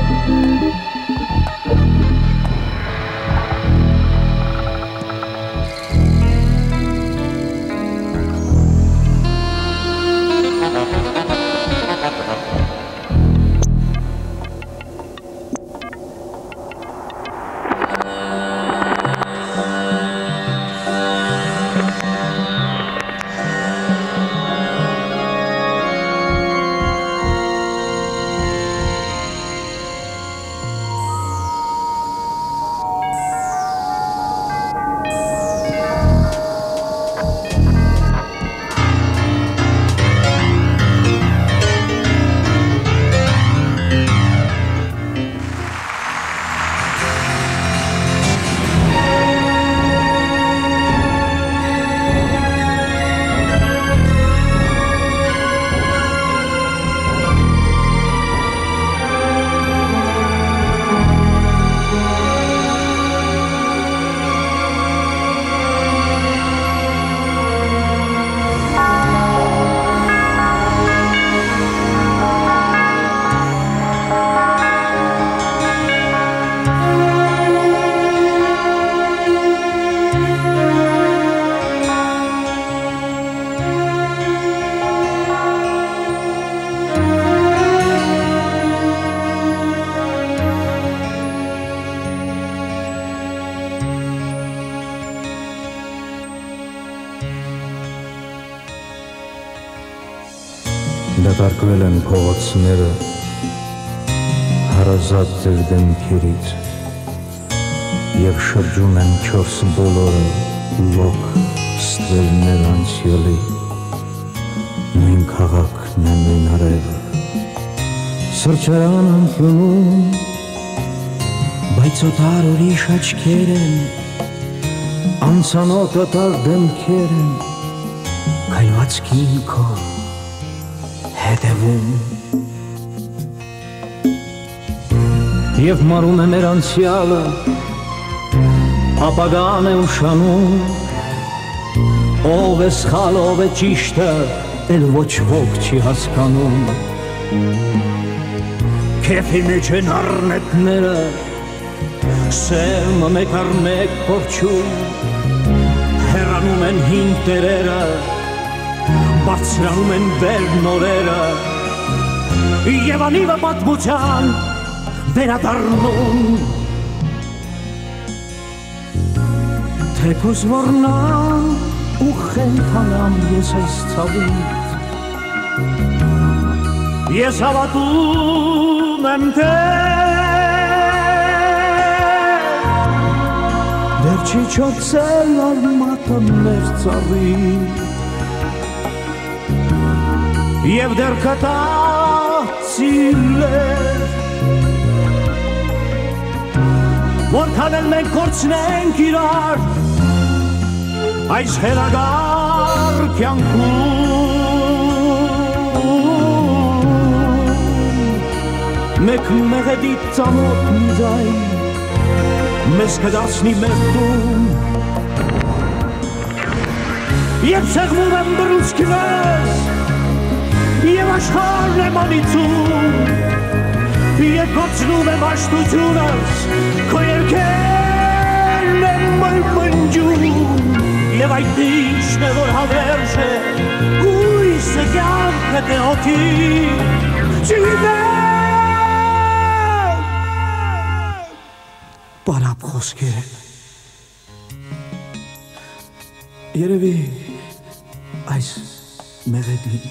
Դատարկվել են փողոցները հարազատ ձեր դեմքերից և շրջում են չորս բոլորը լոկ ստվերներ անցյալի նույն քաղաքն է նույն հրևը սրճարան անկյունում բայց օտար ուրիշ աչքեր են անծանոթ օտար դեմքեր են քայլվածքին քո հետևում և մարում է մեր անցյալը ապագան է ուշանում ով է սխալ ով է ճիշտը էլ ոչ ոք չի հասկանում քեֆի մեջ են առնետները սերմը մեկ առ մեկ փորչում հեռանում են հին տերերը բարձրանում են վեր նորերը և անիվը պատմության վերադառնում թեկուզ որնամ ու խենթանամ ես այս ցավից ես հավատում եմ թե դեռ չի չոցել արմատը մեր ծառից և դեռ կտացիլ էր որքան էլ մենք կորցնենք իրար այս հեռագար կյանքում մեկ մեղեդի ծանոթ մի ձայն մեզ կդարձնի մեր տուն և սեղմում եմ բռունցքներս և աշխարհն եմ անիծում և կորցնում եմ հաշտությունս քո երգերն եմ մրմնջում և այդ ինչն է որ հավերժ է հույսը կյանքդ է հոգի չգիտեմ բարապ խոսքեր երևի այս մեղեդին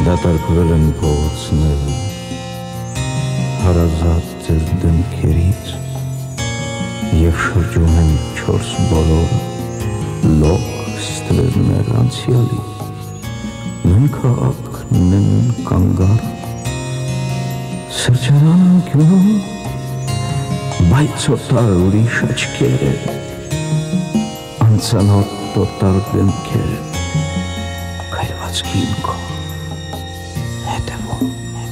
դատարկվել են փողոցները, հարազատ ձեր դեմքերից և շրջում են չորս բոլորը, լոկ ստվերներ անցյալի, նույն քաղաքն են կանգար, սրճարան գյունում, բայց օտար ուրիշ աչքեր են, անծանոթ օտար դեմքեր են, քայլվածքին քո հետևում,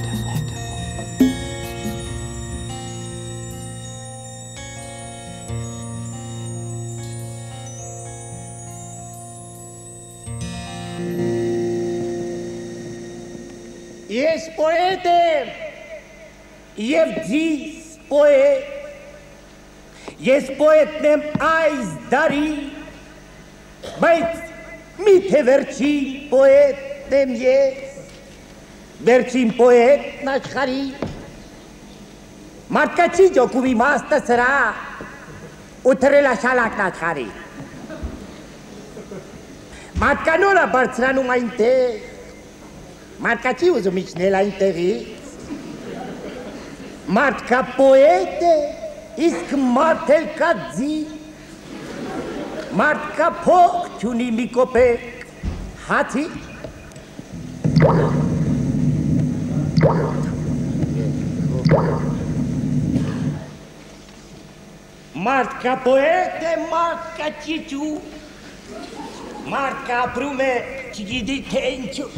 Ես պոետ եմ և ձիզ պոետ, ես պոետն եմ այս դարի, բայց միթե վերջին պոետն եմ ես, վերջին պոետն աշխարհի, մարդկացի ջոկում իմաստը սրա, ու թրելաշալակն աշխարհի, մարդկանորա բարձրանում այնտեղ, մարդկացի ուզում իջնել այնտեղից, մարդկա պոետ է, իսկ մարդ էլ կա ձի, մարդկա փող չունի մի կոպեկ, հացի, մարդկա պոետ է, մարդկա չիչու, մարդկա ապրում է, չգիտի թե ինչու,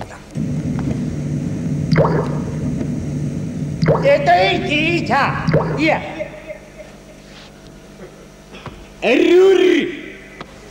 Это идите, я. Рюри.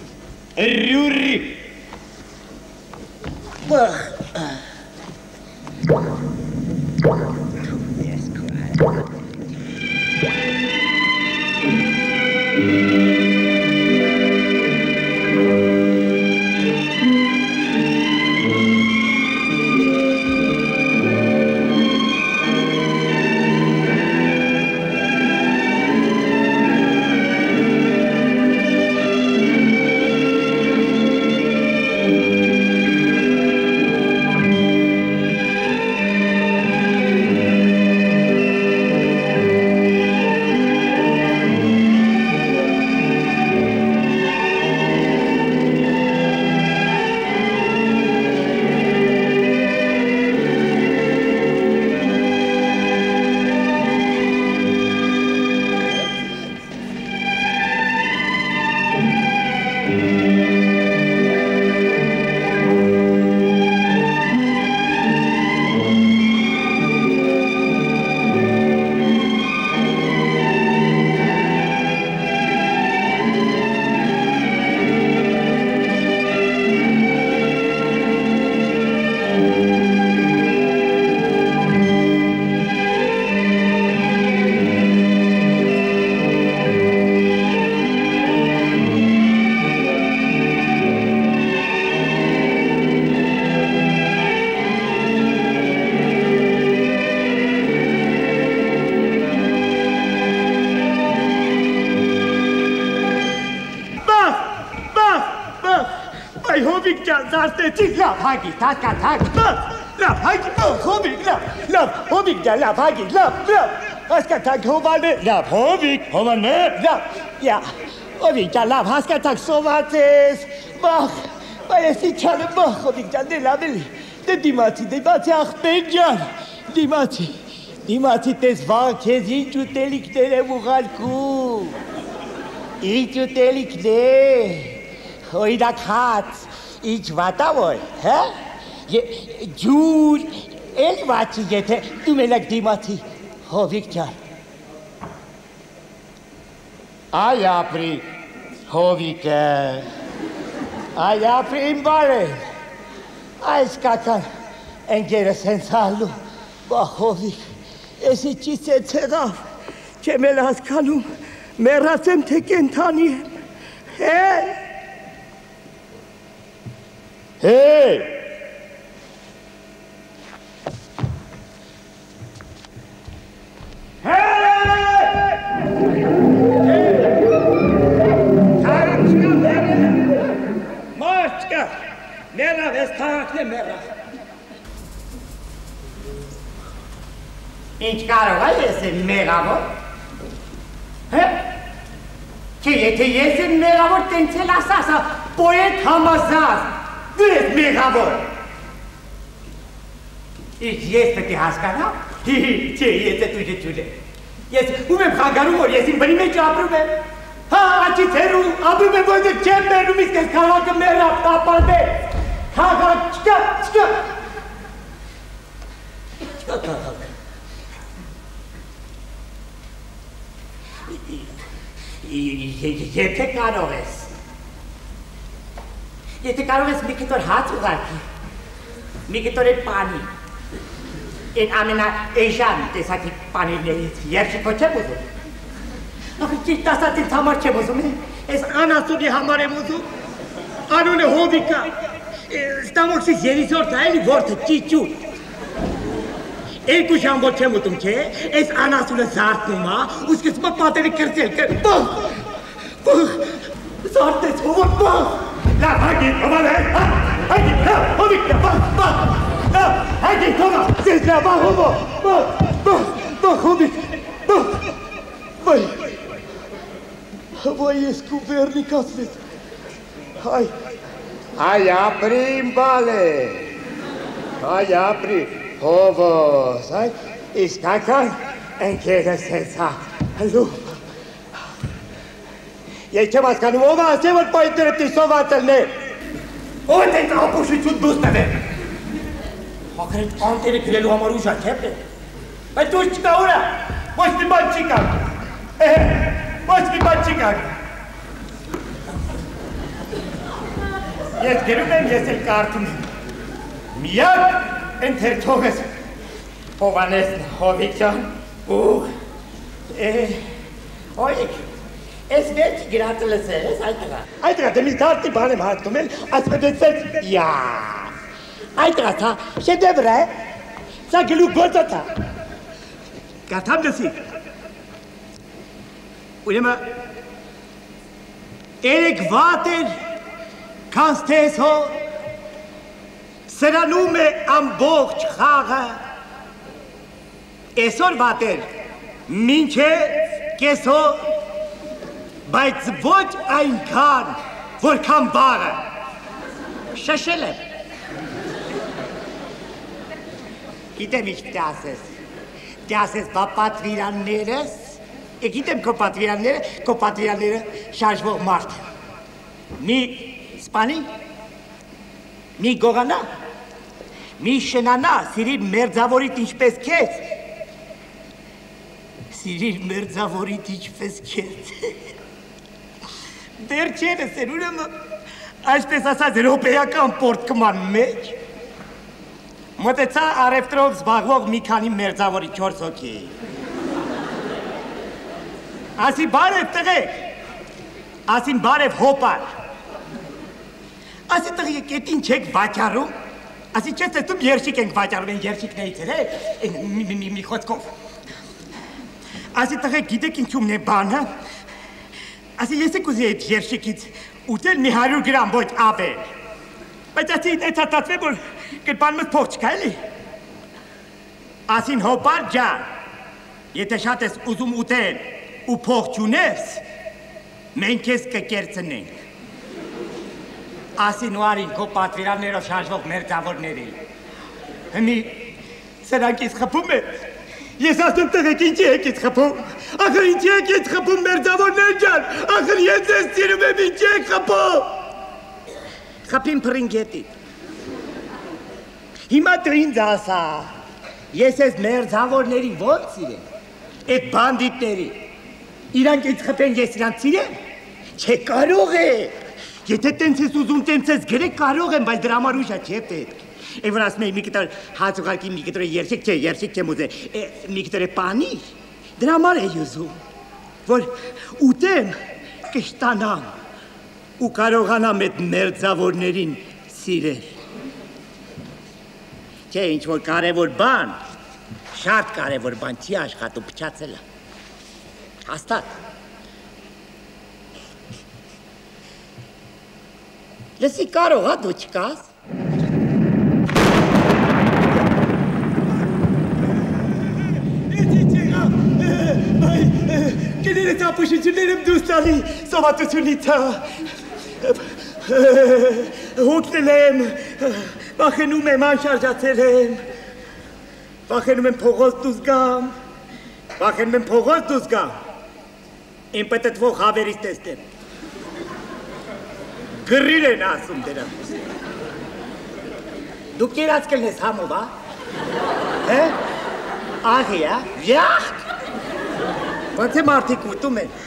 Zastecik laf hagi, taskat hagi, laf hagi, hobik, laf, hobik ja, laf hagi, laf, taskat hagi, hovalne, laf, hobik, hovalne, laf, ja, hobik ja, laf, taskat hagi, sovates, mach, esi çanı mach, hobik ja, ne laveli, de dimati, ahpencan, dimati tez var, kez incutelikleri muhalku, incutelikleri, oyda kat, İç vatavoy, ha? Jur, el vati yete, dümelek dimati, hovikçar. Ay apri, hovike, ay apri imbare, ay skakan, engere sensalu, bahovik, esi çise teraf, kemelas kalum, merasem tekentani, hey! Hey! Mera, vez tarakne mera. Ինչ կարող է ես եմ մեղավոր։ Հե։ Չէ, եթե ես եմ մեղավոր, տենցել ասաս, պոետ համազած, դու ես մեղավոր։ Իսկ ես պետք է հասկանամ։ Չէ, ես է դու ջուր եմ։ Ես ում եմ խանգարում, որ ես իմ բնի մեջ ապրում եմ։ Հա, աչից հեռու, ապրում եմ, որ ես չեմ մերնում, իսկ ես քաղաքը մեռավ, տապալվեց։ Քաղաք, չկա։ Չկա քաղաք։ Եթե կարող ես մի կտոր հաց ուղարկի, մի կտոր է պանի, են ամենա էժան տեսակի պանիրներից երշիկո չեմ ուզում։ Ախր ճիշտ ասած ինձ համար չեմ ուզում, ես անասունի համար եմ ուզում, անունը հովիկա, ստամոքսիս երիզորդ այլի որդը ճիճուր։ Երկու ժամ որ չեմ ուտում չէ, ես անասունը զարդնում հա, ու սկսում է պատերը կրծել, բող, զարդեց հովոր բող։ Լավ, հագի, հովել է, հագի, լավ, հովիկ, բող, լավ, հագի, հովա, զես լավ, հովո, բող, հովիկ, բող, վայ, ես կուվերնիկ ասվեց, հայ ապրիմ բալ է, հայ ապրիմ, Հովոս, իսկական ընկերս ես հա, լուպ։ Ես չեմ հասկանում, ով ասե, որ պայտները պտիսովածելն է։ Ով է տենց ապուշություն դուս տվեր։ Հակր են անտերը գրելու համար ուժա չեպ է։ Բայց դուս չկա ուրա, ոչ մի բան չի կակ։ Ոչ մի բան չի կակ։ Ես գրում եմ, ես էլ կարդում եմ։ Միակ ընթերցողս Հովանես Հովիկյան ու Օյիկ, ես վերջ գրատլս ես այդտղա։ Այդտղա, դե մի կարդի բան եմ հարկտում էլ, ասպետեցեց, այդտղա թա, շեդևր է, սա գլուկ գործա թա։ Կարդամ դսի։ Ուրեմը, երեք վատեր, կանստես հո, սրանում է ամբողջ խաղը, այսօր վատեր, մինչ է կեսօր, բայց ոչ այնքան, որքան վաղը, շշել եմ։ Գիտեմ ինչ դասես բա պատվիրաններս, գիտեմ քո պատվիրանները շարժվող մարդ, մի սպանի, մի գողանա, մի շնանա, սիրիր մերձավորիտ ինչպես քեզ, դեր չերս էր ուրեմը, այսպես ասած ռոպեական պորտկման մեջ, մոտեցա արևտրով զբաղվող մի քանի մերձավորի 4 հոգի։ Ասի բարև տղեկ, ասին բարև հոպար, ասի տղեկ էտին չեք վաճարում, ասի չես տեսնում երշիկ ենք վաճարում, են երշիկներից էր, մի խոցքով։ Ասի տղեկ գիտեք ինչումն է բանը, ասի ես եք ուզի այդ երշիկից ուտել մի 100 գրամ ոչ ավել, բայց ասի այդ հատատվե, որ կրպանումս փող չկա էլի։ Ասին հոպար ջան, եթե շատ ես ուզում ուտել ու փող չունես, մենք ես կկերծնենք։ Ասին ու արին քո պատվիրաններով շարժվող մերձավորների։ Հմի սրանք ես խփում է, ես ասում տղեկ ինչի եք ես խփում, ախր ինչի եք ես խփում մերձավորներ ջան, ախր ես ես սիրում եմ ինչի եք խփում։ Խփին պրինգետի։ Հիմա դու ինձ ասա, ես ես մերձավորների ոնց սիրեմ, այդ բանդիտների, իրանք ինձ խփեն ես իրանք սիրեմ, չէ կարող է, եթե տենց ես ուզում տենց ես գրեք կարող եմ, բայց դրա համար ուժա չէ պետք։ Է որ ասում էի մի կտոր հաց ուղարկի, մի կտոր երշիկ չեմ ուզել, մի կտոր է պանիր, դրա համար էի ուզում, որ ուտեմ կշտանամ ու կարողանամ այդ մերձավորներին սիրել։ Չէ, ինչ-որ կարևոր բան, շատ կարևոր բան չի աշխատում փչացելը, հաստատ։ Լսի կարող հա դու չկաս։ Ես ապուշություններ եմ դուրս տալի սովատությունից հոգնել եմ, վախենում եմ, անշարժացել եմ, վախենում եմ փողոց դուրս գամ, վախենում եմ փողոց դուրս գամ, իմ պտտվող հավերից տեսնեմ, գրիր են ասում դրանց, դու կերած կլնես համով, հա, աղի, հա, վյախք, ոնց է մարդիկ ուտում են,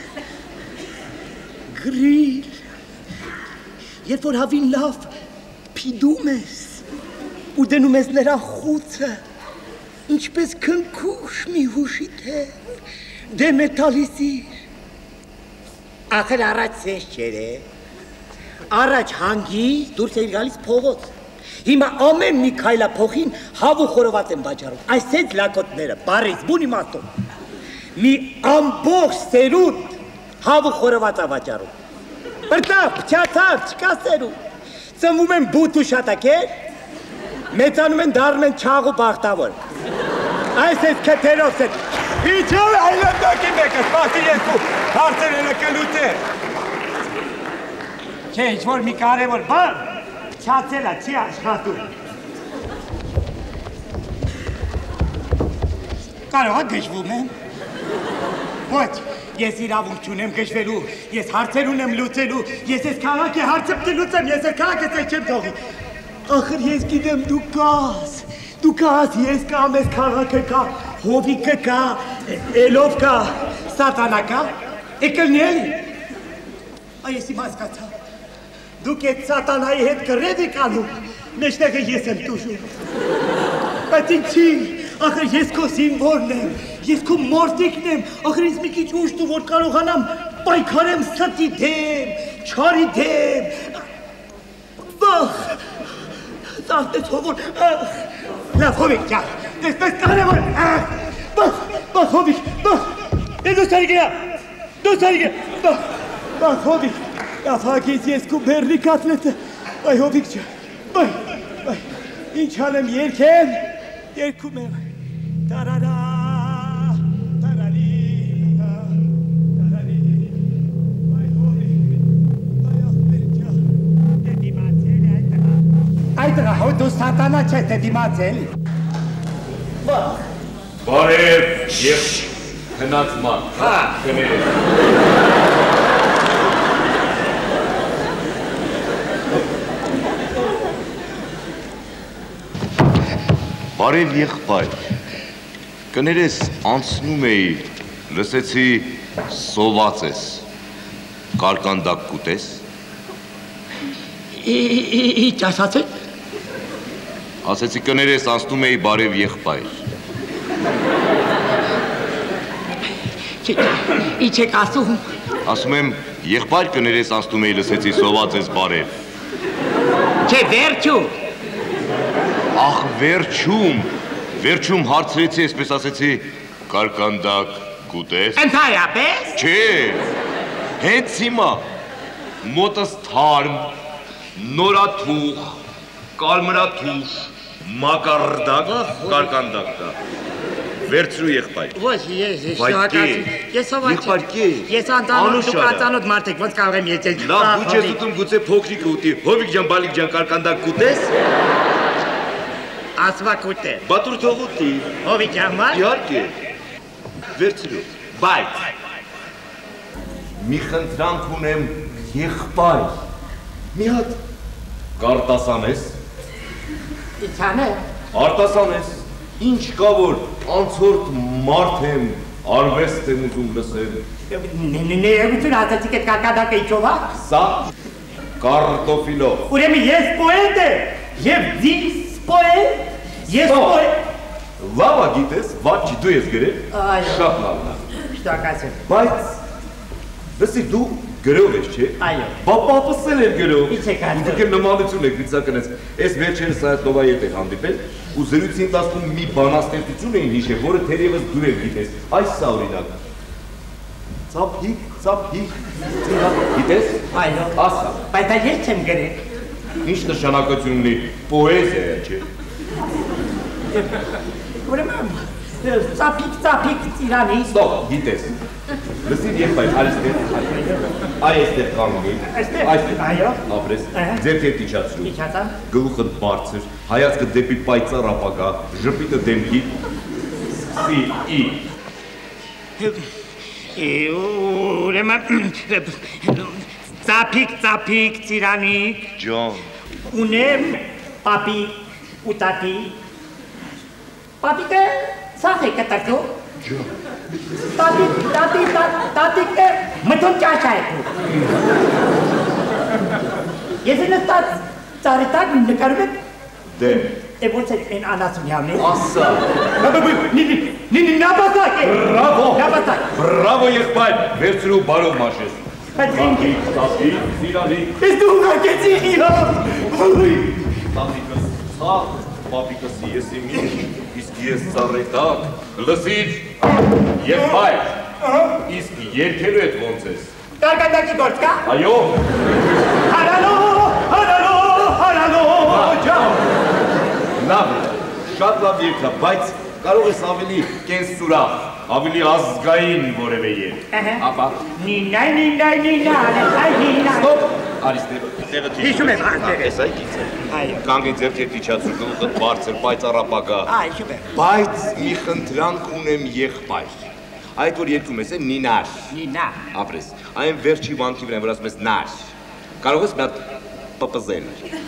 գրիր, երբ որ հավին լավ պիդում ես, ու դնում ես նրա խուցը, ինչպես քնքուշ մի հուշի թև, դեմ է տալիսիր, ախր առաջ սես չեր է, առաջ հանգիս դուրս էր գալիս փողոց, հիմա ամեն մի քայլափոխին հավ ու խորոված են վաճառում, այսպես լակոտները, բարից բուն իմաստով, մի ամբողջ սերունդ հավ ու խորոված է վաճառում, բրտավ, փչացավ, չկա սերունդ, ծնվում են բութ ու շատակեր, մեծանում են դառնում են չաղ ու բախտավոր, այսպես քթերով սետ, իչով այլանդակի մեկը, սպասի երկու, հարցեր են կլուտ է, չէ, ինչ-որ մի կարևոր բան, չացել է, չի աշխատում։ Կարող է գժվում եմ։ Ոչ, ես իրավունք չունեմ գժվելու, ես հարցեր ունեմ լուծելու, ես ես քաղաքի հարցը պտլուծեմ, ես ես քաղաքը ծեկ չեմ թողի։ Ախր ես գիտեմ դու կաս, ես կամ ես քաղաքը կա, հովիկը կա, էլով կա, սատանա կա, եկլնի էլի։ Այս իմ հասկացա։ Դուք այդ սատանայի հետ կռև եք անում, մեջտեղը ես եմ տուժում։ Բայց ինչի, ախր ես քո զինվորն եմ, ես քո մորտիկն եմ, ախր ինձ մի քիչ ուժ տու, որ կարողանամ պայքարեմ ստի դեմ, չարի դեմ։ Բախ, ծաղտեց հովոր, լավ հովիկ ջան, տեսպես կարևոր, բախ հովիկ, դուս արի գնա, բախ հովիկ, լավ հագից ես քո բերնի կատլետը, բայ հովիկ ջան, բայ, ինչ անեմ երկեմ, երկում եմ, տարարա, տարարի, բայ հովիկ, բայ ախպեր ջան, դե դիմացել է այդ տղա, այդ տղա, հո դու սատանա չես դե դիմացել, բախ, բարև և հնացման, հա, կներեք, Բարև եղբայր, կներես անցնում էի, լսեցի սոված ես, կարկանդակ կուտես։ Ինչ ասացեք։ Ասեցի կներես անցնում էի բարև եղբայր։ Ինչ եք ասում։ Ասում եմ եղբայր կներես անցնում էի, լսեցի սոված ես բարև։ Չէ, վերջում։ Ախ, վերջում հարցրեցի, այսպես ասեցի, կարկանդակ կուտես։ Ընդհանրապես։ Չէ, հենց հիմա, մոտս թարմ, նորաթուղ, կարմրաթուղ, մակարդակ, կարկանդակ դա։ Վերցրու եղբայր։ Ոչ, ես ես անտանոտ, դուք անտանոտ մարդեք, ոնց կարող եմ եծել։ Լավ, դու չես ուտում գուցե փոքրիկ ուտի, հովիկ ջան, բալիկ ջան, կարկանդակ կուտես։ Ասվա կուտե։ Բատուր թող ուտի։ Հովիկ համար։ Իհարկե։ Վերցրու, բայց մի խնդրանք ունեմ եղբայր։ Մի հատ կարտասանես։ Ինչ անեմ։ Արտասանես, ինչ կա որ անցորդ մարդ եմ, արվեստ եմ ուզում լսել։ Ներողություն, ասացիք այդ կարկանդակը ինչով է։ Սա կարտոֆիլով։ Ուրեմն ես պոետ եմ, եւ դիս պոետ, ես պոետ։ Լավ գիտես, վաճի դու ես գրել։ Շատ լավն է։ Շնորհակալություն։ Բայց լսի դու գրող ես, չէ։ Այո։ Պապապսել էր գրող։ Ինչ եք անում։ Դուք նմանություն եք գծականես։ Այս վերջերս Սայաթովայի հետ եք հանդիպել ու զրույցի ընթացքում մի բանաստեղծություն էին հիշել, որը թերևս դու ես գիտես։ Այս սա օրինակ։ Ծափիկ, գիտես։ Այո։ Ասա։ Բայց դա ես չեմ գրել։ Ինչ նշանակություն ունի պոեզիա, չէ։ Ուրեմն Ծափիկ ծիրանի։ Ստոպ, գիտես։ Լսիր եղբայր, այստեղ կանգնի։ Այստեղ։ Այո։ Ապրես, ձեռքերդ իջացրու։ Իջացա։ Գլուխդ բարձր, հայացքը դեպի պայծառ ապագա, ժպիտը դեմքի։ Ուրեմն ծափիկ ծիրանիկ Ջան ունեմ պապի ու տատի պապիկը սախ է կտակո տատիկը մտում ճաշա է ես են ստած ծարիտակ նկարում եք դեմ ոնց է են անասունյամն է ասա նապատակ է բրավո եղբայր վերցրու բարով մաշես բայց ինքի զիրանի ես դու ուղարկեցի իհա տատիկս սաղ պապիկս ես իմի իսկ ես ծառետակ լսիր եղբայր իսկ երկելու էդ ոնց ես կարգանդակի գործ կա այո հարալո ջան լավ շատ լավ երկա բայց կարող ես ավելի կենսուրախ ավելի ազգային որևէ երգ ապա նինա ստոպ արիստե տեղը հիշում եմ անտեղ ես այ գիծը կանգի ձեռքերդ իջացրու գլուխդ բարձր պայծառ ապագա հիշում եմ բայց մի խնդրանք ունեմ եղբայր այդ որ երկում ես նինար նինա ապրես այն վերջի վանքի վրա որ ասում ես նար կարող ես մի հատ պպզել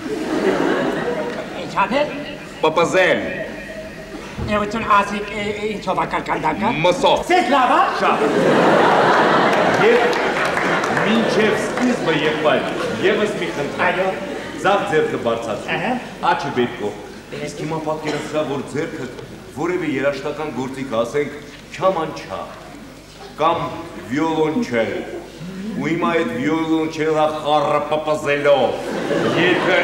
ինչ անել պպզել Եվություն ասիկ ինչով ակարկանդակը մսով Սետ լավա շատ և մինչև սկիզբը եղբայր եվս մի խնդրեմ Այո ձախ ձեռքը բարձացրու աչը բետքով իսկ հիմա պատկերացրա որ ձեռքը որևէ երաժշտական գործիք ասենք չամանչա կամ վիոլոնչել ու հիմա այդ վիոլոնչելա խառը պպզելով երկը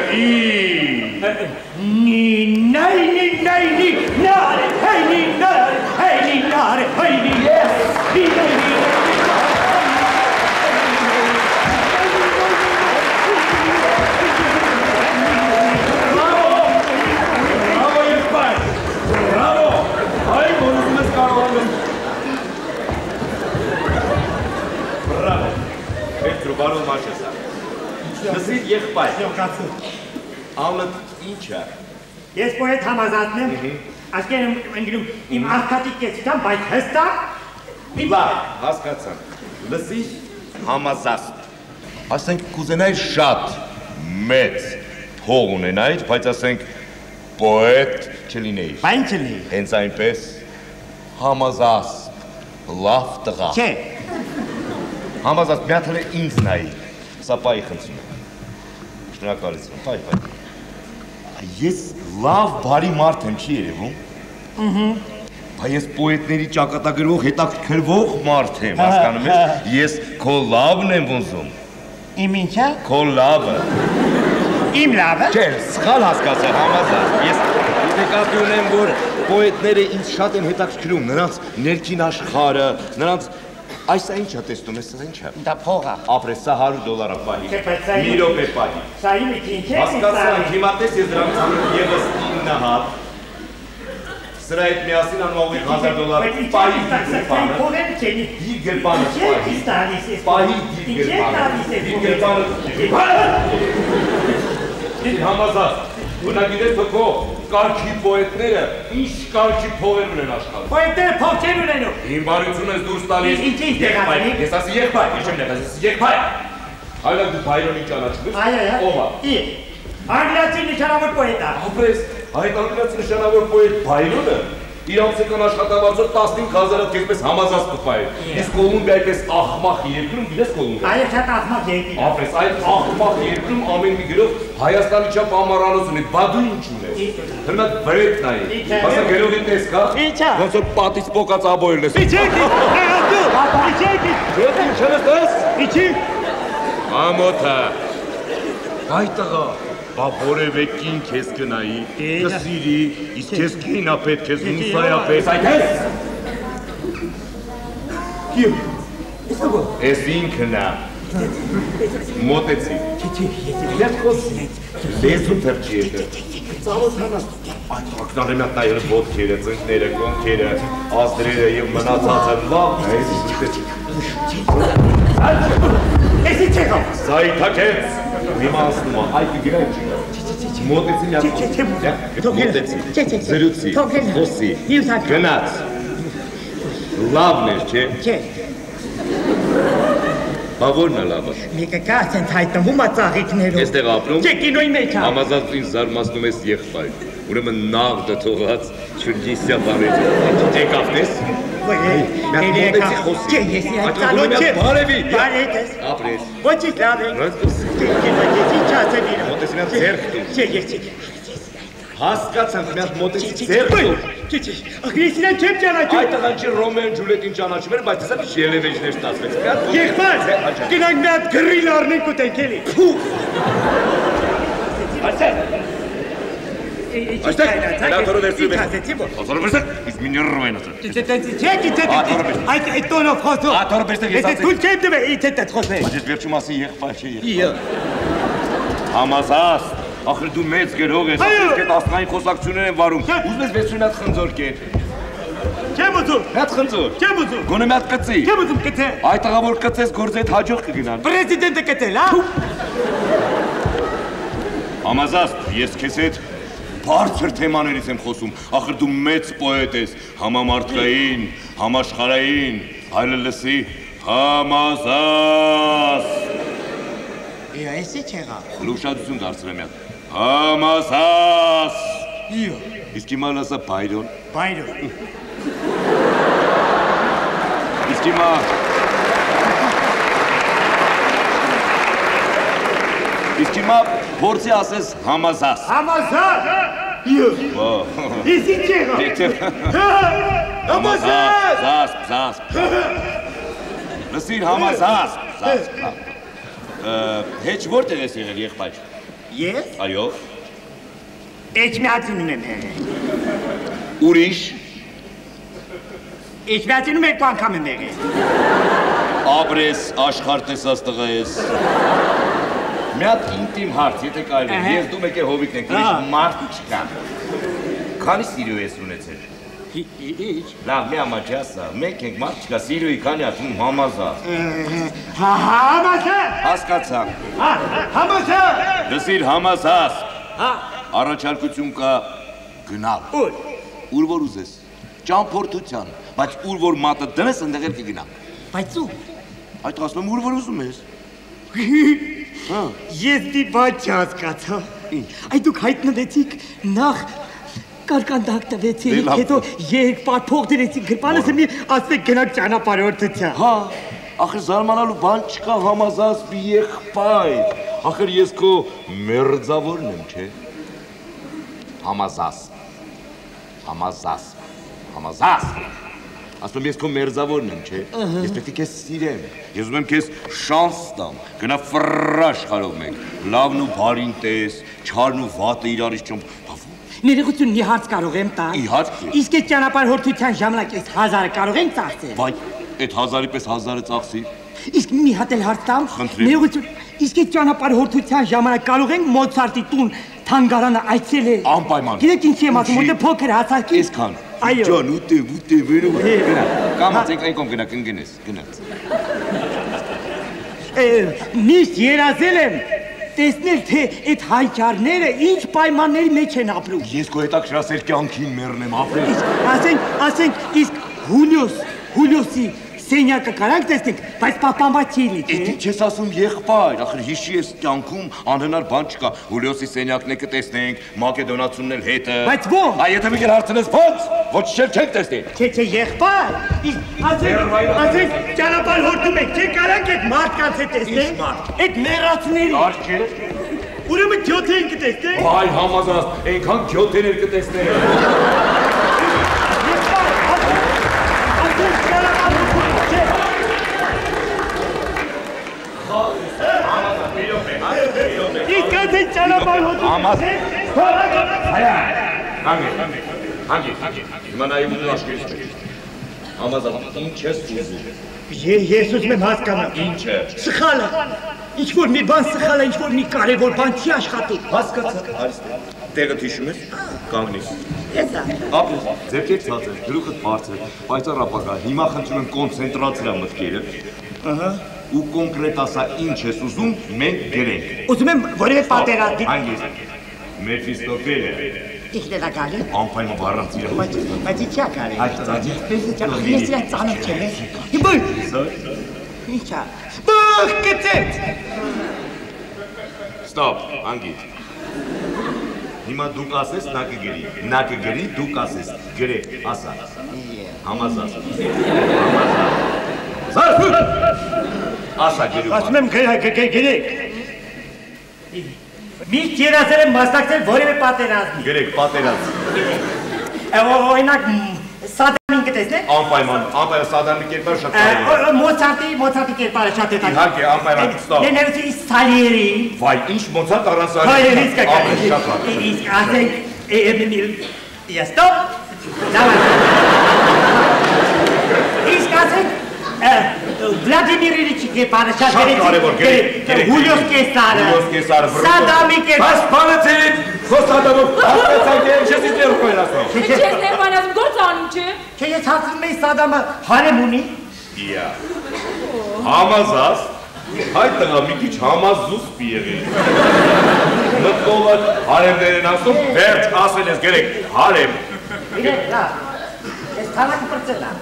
Բարով մաշես լսիր եղբայր անլըտ ինչ է Ես պոետ համազատն եմ ասկեր ընգնում իմ աղքատիկ կեցիկան բայց հստակ լավ հասկացան լսիր համազաստ ասենք կուզենայր շատ մեծ հող ունենայր բայց ասենք պոետ չլինեիր Բայն չլի հենց այնպես համազաստ լավ տղա Չէ Համազաստ մի հատ հələ ինձ նայի, սա պայի խնդրում եմ, շնորհակալություն, պայ Ես լավ բարի մարդ եմ, չի երևում Բայց ես պոետների ճակատագրվող հետաքրքրվող մարդ եմ, հասկանում ես, ես քո լավն եմ ուզում Իմ ինչա? Քո լավը Իմ լավը? Չէ, սխալ հասկացա, համազաստ, ես նկատի ունեմ, որ պոետները ինձ շատ են հետաքրքրում, նրանց ներքին աշխարհը, նրանց Այս սա ինչ է տեսնում ես, սա ինչ է։ Դա փող է։ Ապրես, սա 100 պահի։ Մի րոպե պահի։ Սա իմ ինչ է։ Հասկացանք, հիմա տես ես դրանց անում ևս 9 հատ։ Սրա հետ միասին անում ավելի $1000 պահի դիրգերպանը։ Դիրգերպանը պահի։ Դիր համազաստ, ունագիրես թքո կարգի պոետները ինչ կարգի փողեր ունեն աշխարհում։ Պոետները փող չեն ունենում։ Իմ բարություն ես դուրս տալիս։ Ինչ տեղացնի։ Ես ասի եղբայր, ինչ եմ նեղած, ես եղբայր։ Հայլակ դու Բայրոնին ճանաչում ես։ Ով է։ Անգլիացի նշանավոր պոետ է։ Ապրես, այդ անգլիացի նշանավոր պոետ Բայրոնը իր ամսական աշխատավարձով 15,000-ը քեզպես համազաստ կպահի։ Իսկ Կոլումբիա այդպես աղմախ երկրում, գիտես Կոլումբիա։ Այո, շատ աղմախ երկիր է։ Ապրես, այդ աղմախ երկրում ամեն մի գրող Հայաստանի չափ ամառանոց ունի, բա դու ինչ ունես։ Հրմա վրետ նայի։ Ասա գերողի տես կա։ Ինչ է։ Ոնց որ պատից պոկած աբոյրն ես։ Իջեք, իջեք։ Ամոթա։ Այ տղա, բա որևէ կին քեզ կնայի, կսիրի, իսկ քեզ կինա պետք ես մուսայա պետք։ Այդ ես։ Կիմ։ Ես ինքն է, Մոտեցի։ Ես խոսի։ Լեզու թրջի եկը։ Ծավոթանա։ Այդ ակնարեմյատ նայել ոտքերը, ծնկները, կոնքերը, ազդրերը և մնացածը լավ նայեց Էսի չեղավ։ Սայի թակեց։ Հիմա ասնում է, այ կգրայք չգա։ Մոտեցի միատ մոտեցի, զրուցի, խոսի, գնաց։ Լավն էր, չէ։ Չէ։ Բավորն է լավը։ Մեկը կաց են հայտնվում ածաղիքներով։ Եստեղ ապրում։ Չէ, կինոյի մեջ է։ Համազած ինձ զարմացնում ես եղբայր։ Ուրեմն նաղդը թողած չուրգիսյա բարեջը։ Եք ավտես։ Մոտեցի խոսի։ Չէ, ես այդ ծալոտ չեմ։ Բարևի։ Բարետ ես։ Ապրես։ Ոչից լավ է։ Մոտեցի միատ ձերք դու։ Չէ, ես չի։ Հասկացանք միատ մոտեցի ձերք դու։ Չէ, ախ ես իրան չեմ ճանաչում։ Այդ աղան չի Ռոմեոն Ջուլիետին ճանաչում էր, բայց հեսա մի ելևեջներ ստացվեց։ Եղբայր, գնանք մի հատ գրիլ առնենք ու տենքելի։ Այստեղ, հնատորը վերցրում ես։ Աթորը վերցեք, իսկ մի նյռով են ասել։ Այդ տոնով խոսում։ Աթորը վերցեք, ես ասել։ Եթե թույլ չեմ տվել, ից հետ այդ խոսել։ Բայց ես վերջում ասի եղբայր չէ եղբայր։ Համազաստ, ախր դու մեծ գրող ես, ասես կետ ասնային խոսակցություններ են վարում։ Ուզում ես վերցրու մի հատ խնձոր կեր։ Չեմ ուզում։ Մի հատ խնձոր։ Չեմ ուզում։ Գոնե մի հատ կծի։ Չեմ ուզում կծե։ Այդ աղա որ կծես գործ այդ հաջող կգնան։ Պրեզիդենտը կծել, հա։ Համազաստ, ես քեզ հետ բարձր թեմաներից եմ խոսում, ախր դու մեծ պոետ ես, համամարտկային, համաշխարհային, հայլը լսի, Համազաստ։ Էսի չեղավ։ Լուշադություն դարձրեմ յատ, Համազաստ։ Իսկ հիմա լասա բայրոն։ Բայրոն։ Իսկ հիմա Իսկ հիմա փորձի ասես Համազաստ։ Համազաստ։ Էսի չեղավ։ Համազաստ, զաստ։ Լսիր Համազաստ, զաստ։ Հեչ որտեղ ես եղել եղբայր։ Ես։ Այո։ Էջմիածինում եմ եղել։ Ուրիշ։ Էջմիածինում երկու անգամ եմ եղել։ Ապրես, աշխարհ տեսած տղա ես։ Մի հատ ինտիմ հարց, եթե կարելի է, ես դու մեկ է հովիքն ենք, ուրիշ մարդ չկա։ Քանի սիրո ես ունեցել։ Ինչ։ Լավ, մի ամաչի ասա, մենք ենք մարդ չկա, սիրոյի քանի ատում Համազաստ։ Համազաստ։ Հասկացանք։ Համազաստ։ Լսիր Համազաստ։ Առաջարկություն կա գնալ։ Ուր։ Ուր որ ուզես, ճամփորդության, բայց ուր որ մատը դնես, ընդեղ էլ կգնամ։ Բայց ու։ Այդ ասում եմ ուր որ ուզում ես։ Ես մի բան չհասկացա։ Այդ դուք հայտնվեցիք նախ կարկանդակ տվեցիք, հետո երկպար փող դրեցիք գրպանս մի ասեք գնանք ճանապարհորդության։ Հա, ախր զարմանալու բան չկա Համազաստ մի եղբայր։ Ախր ես քո մերձավորն եմ, չէ։ Համազաստ։ Ասում ես քո մերձավորն եմ, չէ։ Ես պետք է քեզ սիրեմ։ Ես ուզում եմ քեզ շանս տամ։ Գնա ֆրաշխարով մենք։ Լավն ու բարին տես, չարն ու վատը իրարից չոմ։ Ներողություն, մի հարց կարող եմ տալ։ Իհարկե։ Իսկ այդ ճանապարհորդության ժամանակ այս 1000-ը կարող ենք ծախսել։ Վայ, այդ 1000-ի պես 1000-ը ծախսի։ Իսկ մի հատ էլ հարց տամ։ Ներողություն, իսկ այդ ճանապարհորդության ժամանակ կարող ենք Մոցարտի տուն թանգարանը այցելել։ Անպայման։ Գիտեք ինչի եմ ասում, որտե փոքր հասակի։ Այսքան։ Այո։ Ջան, ուտե վերում։ Գնա։ Կամաց այն կողմ գնա, կընկնես, գնաց։ Միշտ երազել եմ տեսնել, թե այդ հայճարները ինչ պայմանների մեջ են ապրում։ Ես քո հետաքրքրասեր կյանքին մեռնեմ, ապրել։ Ասենք, իսկ Հուլիոսի սենյակը կարանք տեսնենք, բայց պապանված չի լիք։ Էդի չես ասում եղբայր, ախր հիշի ես կյանքում անհնար բան չկա։ Հուլիոսի սենյակն է կտեսնենք, Մակեդոնացունն էլ հետը։ Բայց ո՞ն։ Այ եթե մի կեր հարցնես ո՞նց, ոչ չենք տեսնի։ Չէ, եղբայր։ Իսկ ասենք ճանապարհորդում եք, չէ կարանք այդ մարդկանց հետ տեսնենք։ Այդ մեռածների։ Արջեր։ Ուրեմն գյոթեն կտեսնենք։ Այ Համազաստ, այնքան գյոթեներ կտեսնենք։ Իսկ այդ ճանապարհորդում։ Հանգի, հիմա նայում ու աշկերից մեջ։ Համազաստ, ինչ ես ուզում։ Ես ուզում եմ հասկանալ։ Ինչը։ Սխալը։ Ինչ-որ մի բան սխալ է, ինչ-որ մի կարևոր բան չի աշխատի։ Հասկացա, Արիստե։ Տեղը հիշում ես։ Կանգնի։ Էսա։ Ապրես, ձերքեր ցածր, գլուխդ բարձր, պայծառ ապակա, հիմա խնդրում եմ կոնցենտրացիա մտքերը։ Ահա։ Ու կոնկրետ ասա ինչ ես ուզում, մենք գրենք։ Ուզում եմ որևէ պատերազմի։ Հանգիստ։ Մեֆիստոֆելը։ Իհնե դա գալի։ Անպայման առանց իրավունք։ Բայց ի՞նչ է գալի։ Այդ ծաջի։ Ես իրան ծանոթ չեմ։ Հիմա։ Ինչ է։ Բախ կծեց։ Ստոպ, հանգիստ։ Հիմա դուք ասես, նա կգրի, դուք ասես, գրեք, ասա, համազած, ասա գրում, ասում եմ գրեք, միշտ երազել եմ մասնակցել որևէ պատերազմի, գրեք, պատերազմ, օրինակ Սադամին կտեսնեք, անպայման, Սադամի կերպարը շատ կարևոր է, Մոցարտի կերպարը շատ հետաքրքիր, իհարկե, անպայման, ստոպ, ներեցի Սալիերի, վայ, ինչ Մոցարտ առանց Սալիերի, իսկ ասենք, ստոպ, իսկ ասենք, Վլադիմիր Իլիչ կերպարը շատ կարևոր, գրեք, Հուլիոս Կեսարը, Սադամի կերպարը, բայց բանը ծերիտ, խոս Սադամով, ասպեցանք է, չես իդեր ու կոյն ասում, Չես ներվանազմ գործ անում չէ։ Չէ ես հացնում էի Սադամը հարեմ ունի, իա, համազած, հայ տղա մի քիչ համազուս պի եղի, մտկովը հարեմներ են ասում, վերջ ասել ես գրեք, հարեմ, իրեք լավ, ես թանակ պրծել եմ,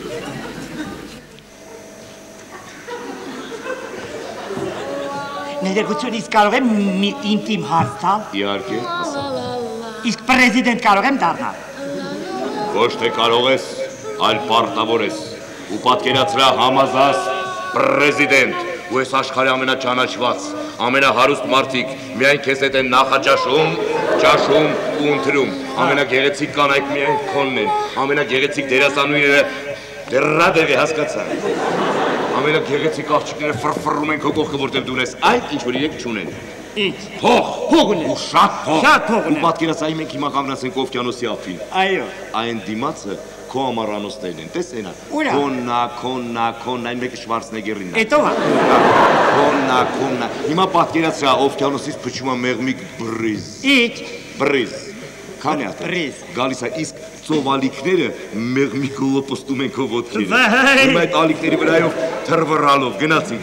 Ներեգություն իսկ կարող եմ ինտիմ հարց տալ, իհարկե, ասա, իսկ պրեզիդենտ կարող եմ դառնալ, ոչ թե կարող ես, այլ պարտավոր ես, ու պատկերացրա համազած պրեզիդենտ, ու ես աշխարհի ամենաճանաչված, ամենահարուստ մարդիկ, միայն քեզ հետ են նախաճաշում, ճաշում ու ընթրում, ամենագեղեցիկ կանայք միայն քոնն են, ամենագեղեցիկ դերասանուհիները դեռադևի հասկացա, ամենագեղեցիկ աղջիկները ֆրֆռում են քո կողքը, որտեղ դու ունես այն, ինչ որ իրենք չունեն։ Ինչ, Փող ունեն, ու շատ փող, շատ փող ունեն, ու պատկերացայի մենք հիմա կանգնացենք օվկիանոսի ափին, այո, այն դիմացը քո ամառանոցներն են, տես ենա, Ուրա։ քոննա, այն մեկը Շվարցնեգերին է, էտո վա, քոննա, հիմա պատկերացրա օվկիանոսից փչում է մեղմիկ բրիզ, քանի հատ Բրիզ, գալիս է, իսկ ծովալիքները մեղմիկը լոպստում են քո ոտքերը, Վայ։ հիմա այդ ալիքների վրայով թրվռալով գնացինք,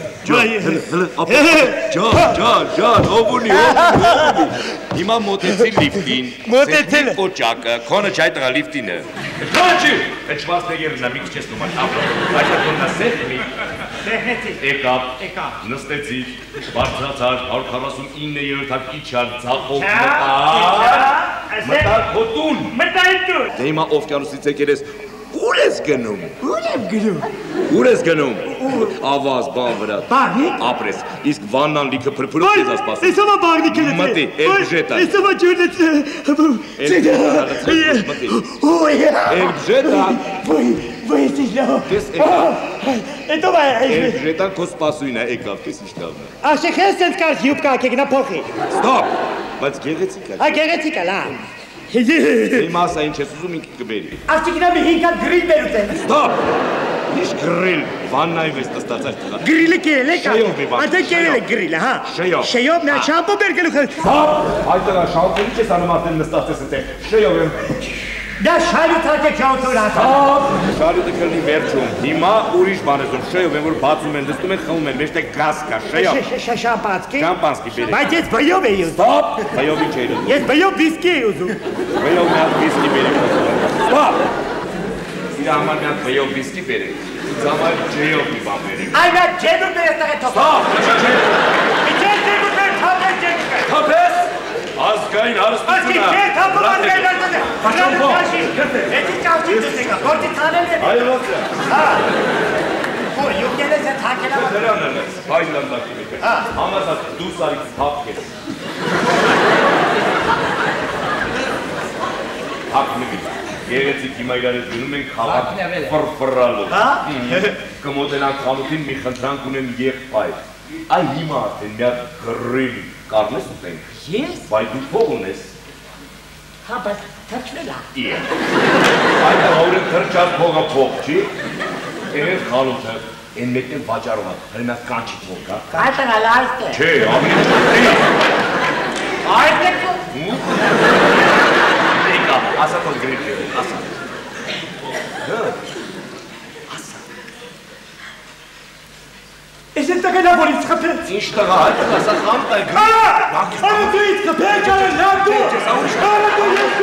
ջան, ով ունի, հիմա մոտեցի լիֆտին, Մոտեցել է։ կոճակը, քոնը չայ տղա լիֆտին է, Ջի, այդ Շվարցնեգերն է, մի քիչ ես նոմալ, այժմ կոննա սեխմի, եկավ, նստեցիք, բարձրացար, 149 երորդակ իչար, ձախով մտար հոտուն, դե հիմա օվկիանոսից եկել ես, ուր ես գնում, ավազ, բան վրա, ապրես, իսկ վաննան լիքը փրփրով կեզ ասպասում, Էսովա բաղնիքը լեցե, մտի, էլբժետա, Էսովա ջուրնեցե, էլբժետա, Ոյեցի լավ, կես եկավ, էտո վայ, էլբժետան քո սպասույն է, եկավ, կես ինչ կավն է, Աշեք ես սենց կարս յուբկա կեգնա փոխի, ստոպ, բայց գեղեցիկ է, գեղեցիկ է լավ, հիմա ասա ինչ ես ուզում ինքը կբերի, Աղջիկնա մի հինքան գրիլ բերուց են, ստոպ, ինչ գրիլ, վաննայվ ես տստած այդ տղա, գրիլը կերել է կա, Շեյով մի բան, արդեն կերել է գրիլը, հա, շեյով նա շամպո բերգելու խել, այդ տղա շամպոնի չես անում արդեն նստած ես ընտեղ, շեյով եմ, դա շարուց արկեք շամպոր հատա, շարուտը կլնի վերջում, հիմա ուրիշ բան ես որ շեյով են որ բացում են, դստում են խմում են, մեջտեղ գազ կա, շեյով, շամպանսկի բերեք, բայց ես բյով էի ուզում, ստոպ, բյով ինչ էիր ուզում, ես բյով վիսկի էի ուզում, բյով մի հատ վիսկի բերեք, ստոպ, իր համար մի հատ բյով վիսկի բերեք, ինձ համար ջեյով մի բան բերեք, այն այդ ջեդուր մեր եստեղ է թոպը, իչեր ջեդուր մեր թապեր ջեդուր է, թապես, ազգային հարստությունը, Էդի ճավճի դսեկա, գործի ծանել է։ այո ոսը, Որ յուգել ես այդ հակելավա։ դրան էլ ես, բայն լանդակի մեկը, համազած դու սարիք հապ կես, հապ նվից, գերեցիկ հիմա իրար ես գնում ենք խաղակ ֆրֆռալով, կմոտենանք խանութին մի խնդրանք ունեմ եղբայր, այ հիմա արդեն մի հատ գրիլ կարնես ուտենք, Ես։ բայ դու փող ունես, Հա, բայց թրջվել է։ Այդ հորեն թրջած փողը փող չի, էհ խալութը, Են մեկն վաճառում է, հրենակ կանչի թող գա։ Կայտանալ այստեղ։ Չէ, ավելի ճիշտ։ Այստեղ։ Դեկա, ասա թող գրիպ, ասա։ Is het toch nou iets gebeurd? Ինչ տղա, այդ ասա խամ տա գրիպ։ Ara tu iets gebeurd, ja, nou toe. Ara tu iets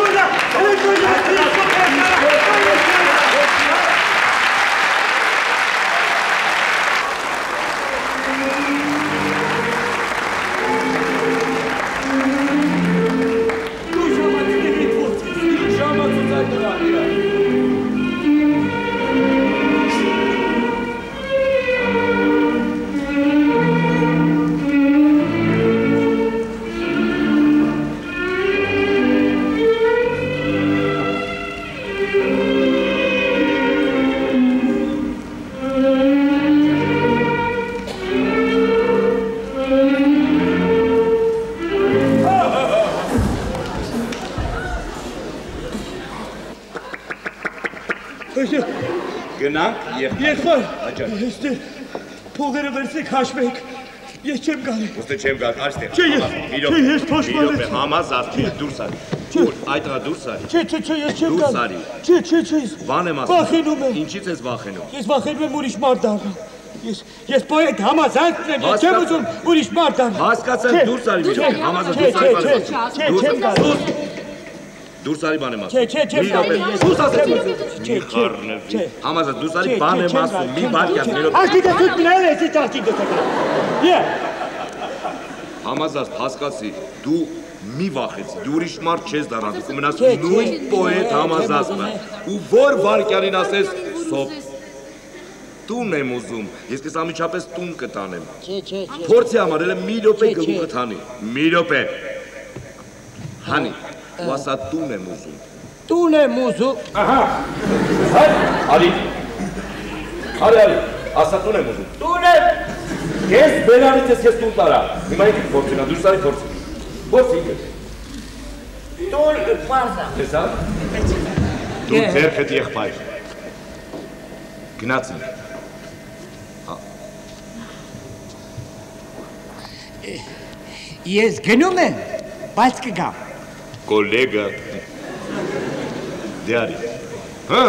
Գնանք Եղբայր, այստեղ փողերը վերցեք հաշվեք, ես չեմ գալի։ Ոստե չեմ գալ, այստեղ։ Չէ, ես փոշմանեցի։ Համազատ, դուրս արի։ Որ այդ հա դուրս արի։ Չէ, ես չեմ Դուրս գալի։ արի։ Չէ, Բան եմ ասում։ Վախենում եմ։ Ինչից ես վախենում։ Ես վախենում եմ ուրիշ մարդ դառնալ։ Ես պոետ համազանցն եմ, ես չեմ ուզում ուրիշ մարդ դառնալ։ Հասկացեմ, դուրս արի։ Համազատ, դուրս արի։ Չեմ գալի։ Դուրս արի բան եմ ասում։ Չէ, չեմ գալի։ Դուրս ասեցի։ Մի խառնվի։ Համազատ, դուրս արի բան եմ ասում, մի վարկյա մերով։ Աշտիկը դուք մնալ ես աշտիկը տակա։ Համազատ, հասկացի, դու մի վախեցի, դու ուրիշ մարդ չես դառնալ, դու կմնաս նույն պոետ Համազատը։ Ու որ վարկյանին ասես, սոպ։ Տուն եմ ուզում, ես քեզ ամիջապես տուն կտանեմ։ Չէ։ Փորձի համար էլ մի րոպե գլուխը թանի։ Մի րոպե։ Հանի, ու ասա տուն եմ ուզում։ Տուն եմ ուզում։ Ահա։ Արի։ Արի, ասա տուն եմ ուզում։ Տուն եմ։ Ես բերանից ես քեզ տուն տարա։ Հիմա ինքդ փորձինա, դուրս արի փորձի։ Փորձի ինքդ։ Տուն պարզա։ Տեսա։ Դու ձերքդ եղբայր։ Գնացինք։ Ես գնում եմ, բայց կգամ։ Կոլեգա։ Դե արի։ Հա։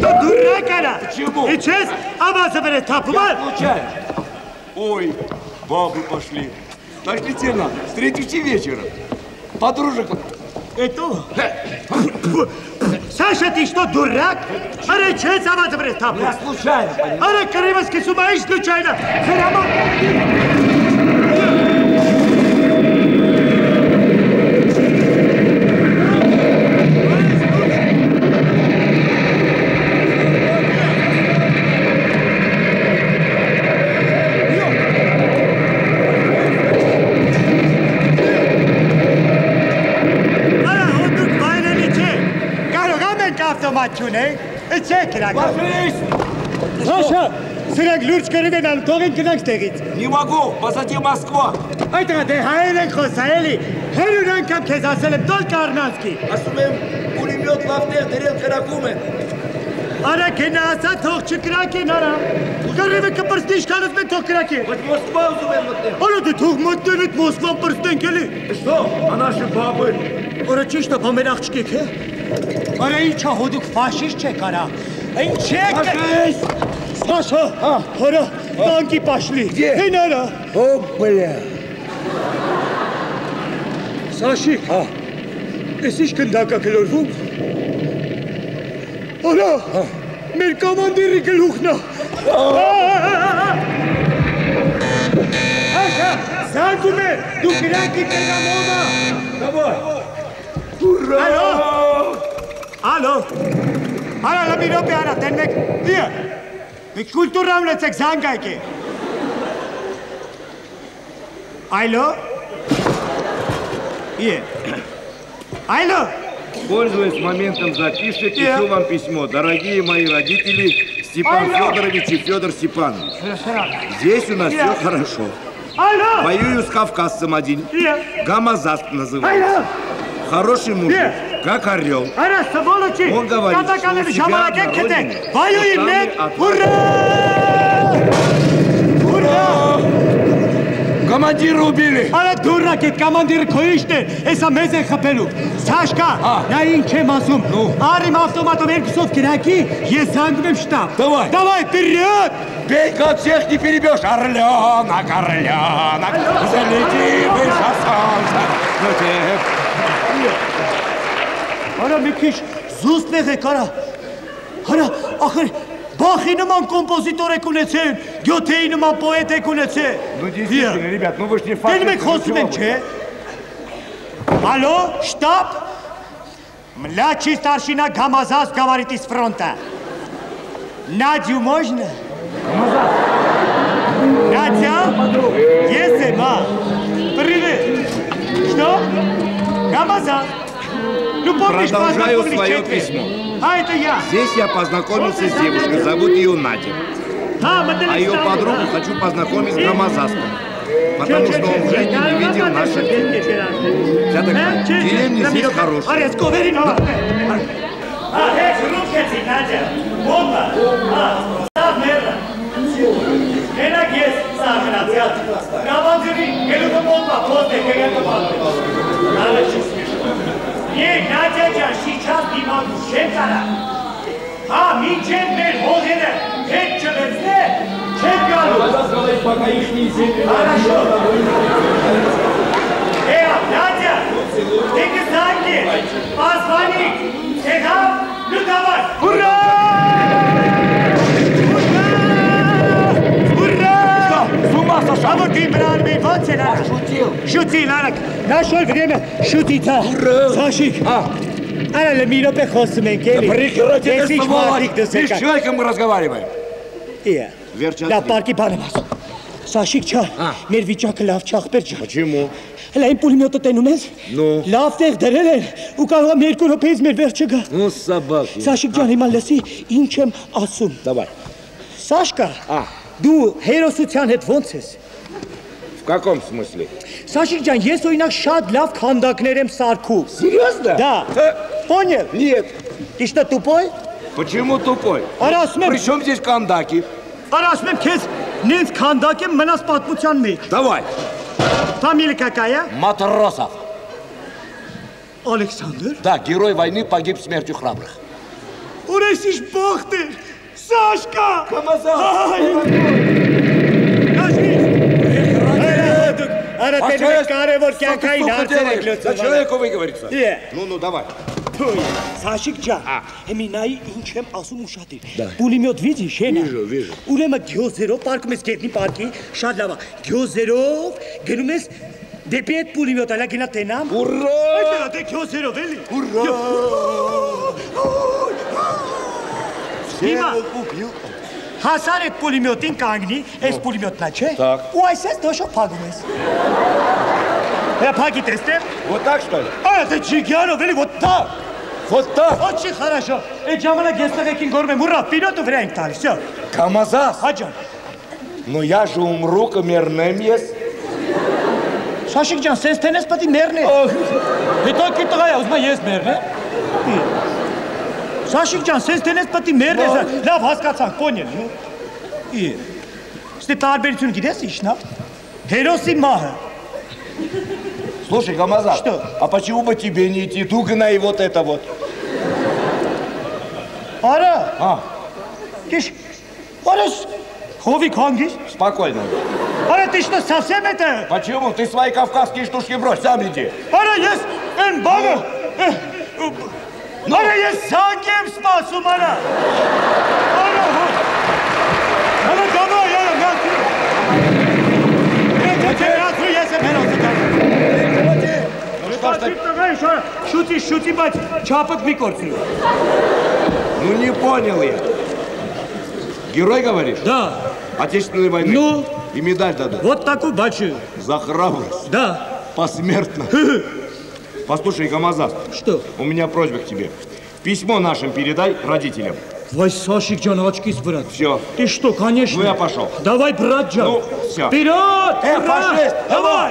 что, дурак она? Почему? И честь, а заберет тапумар? Случайно. Ой, бабы пошли. Пошлите нам, встретимся вечером. Подружек. Это? Саша, ты что, дурак? Аре, честь, а заберет тапумар? Я случайно, понимаешь? Аре, Каримовский с ума, случайно. Саша, сырак лурч кориден антогин кнак стегит. Не могу, позади Москва. Айта, ты хайрен хосаэли. Хайрен кам кезаселем только Арнанский. Асумем, пулемет лафтер, тарелка ракумен. Ара кенаса тохчикраки нара. Гареве капарстиш канас мен тохкраки. Вот Москва узумем вот. Ара ты тухматтенет Москва парстенкели. Что? А наши бабы? Ара чишта померахчки ке? Ара и чаходук фашист чекара. Эй, чек! Саша! Ара, танки пошли. Где? Эй, нара. О, бля. Сашик, эсиш кындака келорвум? Ара, մեր կամանդիրի գլուխն է։ Աշա, զանգում է, դու կրակի տեղամովը։ Давай. Ура! Ալո, արա մի րոպե արա, տեն մեկ, դիը, մեկ կուլտուրամ լեցեք զանգայք է։ Այլո, իե, այլո, Пользуясь моментом записки, пишу вам письмо. Дорогие мои родители, Степан Федорович и Федор Степанович. Здесь у нас все хорошо. այլո, Воюю с кавказцем один. իե, Гамазаст называется. այլո, Хороший мужик, как орел. արա սվոլոչի, Он говорит, что կատականები у себя ժամանակ на եք կտեք, родине վայույի մեկ, устали ուրա, ուրա, Командира убили. Արա դուրակ էդ կամանդիրը քո իշտ է, էսա մեզ են խփելու։ Սաշկա, նա ինչ եմ ասում։ Արիմ ավտոմատով երկուսով կրակի, ես զանգում եմ շտաբ։ Давай. Давай, вперед! Бей, как всех не перебьешь. Орленок, орленок, залети выше солнца. Ну тебе. Արա մի քիչ զուսպեղ եք, արա։ Արա, ախր, Բախի նման կոմպոզիտոր եք ունեցել, գյոթեի նման պոետ եք ունեցել։ Ну действительно, ребят, ну вы ж не факт. Դեն մենք խոսում ենք, չէ։ Ալո, շտապ։ Младший старшина Гамазас говорит из фронта. Надю можно? Надя? Если, ма. Привет. Что? Гамазас. Ну, помнишь, Продолжаю познакомились свое четверо? письмо. А, это я. Здесь я познакомился с девушкой, зовут ее Надя. А ее подругу хочу познакомить с Гамазастом. Потому что он в жизни не видел наших детей. Вся такая деревня здесь хорошая. Арес, ковери, но... Рукати, Надя. Бомба. Став мерда. Енак есть сахарация. Гамазыри, гелука бомба, после гелука бомба. Надо чувствуешь. Не, Надя, я сейчас не могу. Шекара. А, мичен мер хозина. Пет чебезне. Чекару. Пока их не земли. Хорошо. Надя, ты кстати, позвони. Сега, ну давай. Ура! Ура! Ура! С ума сошел. А вот ты, брат, мне вот сюда. Шутил. Шутил, Алек. Нашел время шутить. Ура! Сашик. Аля, лемиро пехосу менкели. Прекрати это слово. Ты с человеком мы разговариваем. Ия. Да, парки Панамас. Сашик, ча, մեր վիճակը լավ չախպեր ջան։ Почему? Հələ այն պուլեմյոտը տենում ես։ Ну. Լավ տեղ դրել են ու կարող եմ 2 րոպեից մեր վերջը գա։ Ну, собаки. Սաշիկ ջան, հիմա լսի, ինչ եմ ասում։ Давай. Սաշկա, դու հերոսության հետ ոնց ես։ В каком смысле? Սաշիկ ջան, ես օրինակ շատ լավ քանդակներ եմ սարքում։ Серьезно? Да. Понял? Нет. Ты что, тупой? Почему тупой? Արա ասում եմ, При чем здесь кандаки? արա ասում եմ քեզ նենց քանդակ եմ մնաս պատմության մեջ։ Давай. Фамилия какая? Матросов. Александр. Да, герой войны погиб смертью храбрых. Ура! Մեզ իշ բողտ էր, Սաշկա։ Կամազա։ Արա տենը կարևոր կյանքային հարցեր եք լուծում։ Человеку выговорится. Ну, давай. Սաշիկ ջան, հեմինայի ինչ եմ ասում ուշադիր։ Պուլիմյոտ վիդի շենա։ Վիժу։ Ուրեմն գյոզերով պարկում ես գետնի պարկի, շատ լավ է։ Գյոզերով գնում ես դեպի այդ պուլիմյոտ, այլա գնա տենամ։ Ուրա։ Այդտեղ դե գյոզերով էլի։ Ուրա։ Հիմա հասար այդ պուլիմյոտին կանգնի, այս պուլիմյոտնա չէ։ Ու այսպես դոշով փակում ես։ Я паги тестем? Вот так, что ли? А, это Чигянов, или вот так? Вот так? Очень хорошо. Джамана Гестагекин Горме Мура, вперед в рейнталь, все. Камазас? Хаджан. Но я же умру камерным есть. Шашикджан, сенс тенес пати мерне. И только тогда узма есть мерне. Шашикджан, сенс тенес пати мерне. Лав хаскацан, понял, ну? И. Сте тарберицун гидес ишна? Хероси маха. Слушай, Камаза, что? А почему бы тебе не идти Дугана и вот это вот? Ара! Киш, Арас, Ховик хангиш? Спокойно. Ара, ты что, совсем это? Почему? Ты свои кавказские штучки брось, сам иди. Ара, есть бага! Ара, есть сангем спасу, Ара! Ара, давай, Шути, бать, чапок микорцию. Ну не понял я. Герой говоришь? Да. Отечественной войны? Ну? И медаль дадут? Вот такую бачу. За храбрость? Да. Посмертно. Послушай, Камаза. Что? У меня просьба к тебе. Письмо нашим передай родителям. Вай, Сашик Джан, очки брат. Все. Ты что, конечно? Ну я пошел. Давай, брат Джан. Ну, все. Вперед! Пошли! Давай!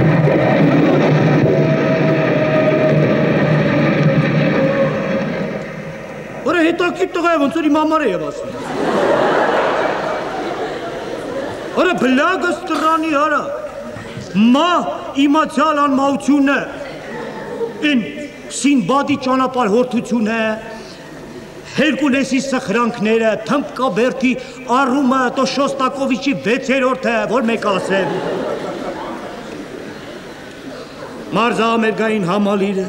Ora, հետաքրքիր տղա է, ոնց որ իմ համար է ասում։ Ora, բլագը ստրանի արա։ Մա իմացյալ անմահությունը։ Ին Սինբադի ճանապարհորդությունը, Հերկուլեսի սխրանքները, Թմբկաբերդի առումը, տո Շոստակովիչի 6-րդը, որ մեկ ասեմ։ Մարզամերգային համալիրը։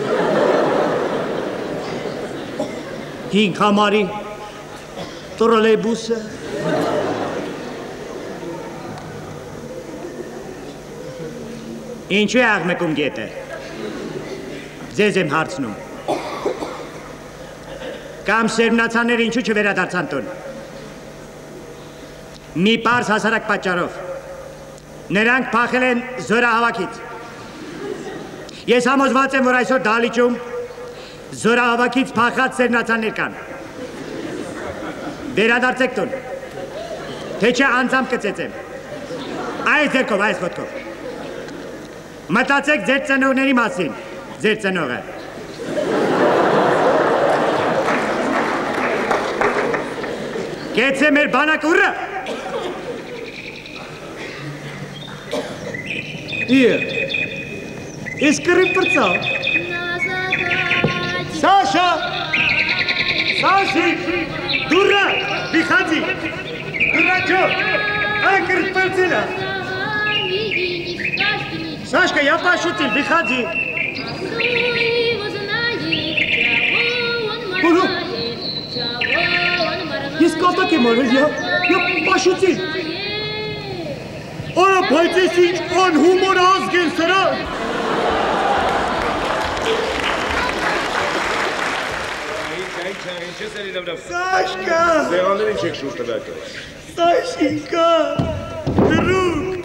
5 համարի տրոլեյբուսը։ Ինչու է աղմեկում գետը։ Ձեզ եմ հարցնում։ Կամ սերմնացանները ինչու չվերադարձան տուն։ Մի պարզ հասարակ պատճառով։ Նրանք փախել են զորահավաքից։ Ես համոզված եմ, որ այսօր դահլիճում զորահավաքից փախած սերմնացաններ կան։ Վերադարձեք տուն։ Թե չէ անձամբ կծեծեմ։ Այս ձեռքով, այս ոտքով։ Մտածեք ձեր ծնողների մասին, ձեր ծնողը։ Կեցե մեր բանակը ուռը։ Ես կռիվ պրծավ։ Սաշա! Սաշիկ! Դուրը! Վիխածի! Դուրը ջո! Անկրտ պրծիլը! Сашка, я пошутил, выходи. Есть катаки, я пошутил. Ора, пойдите, он хумор азген, сара. Сашка! Сашенька! Друг!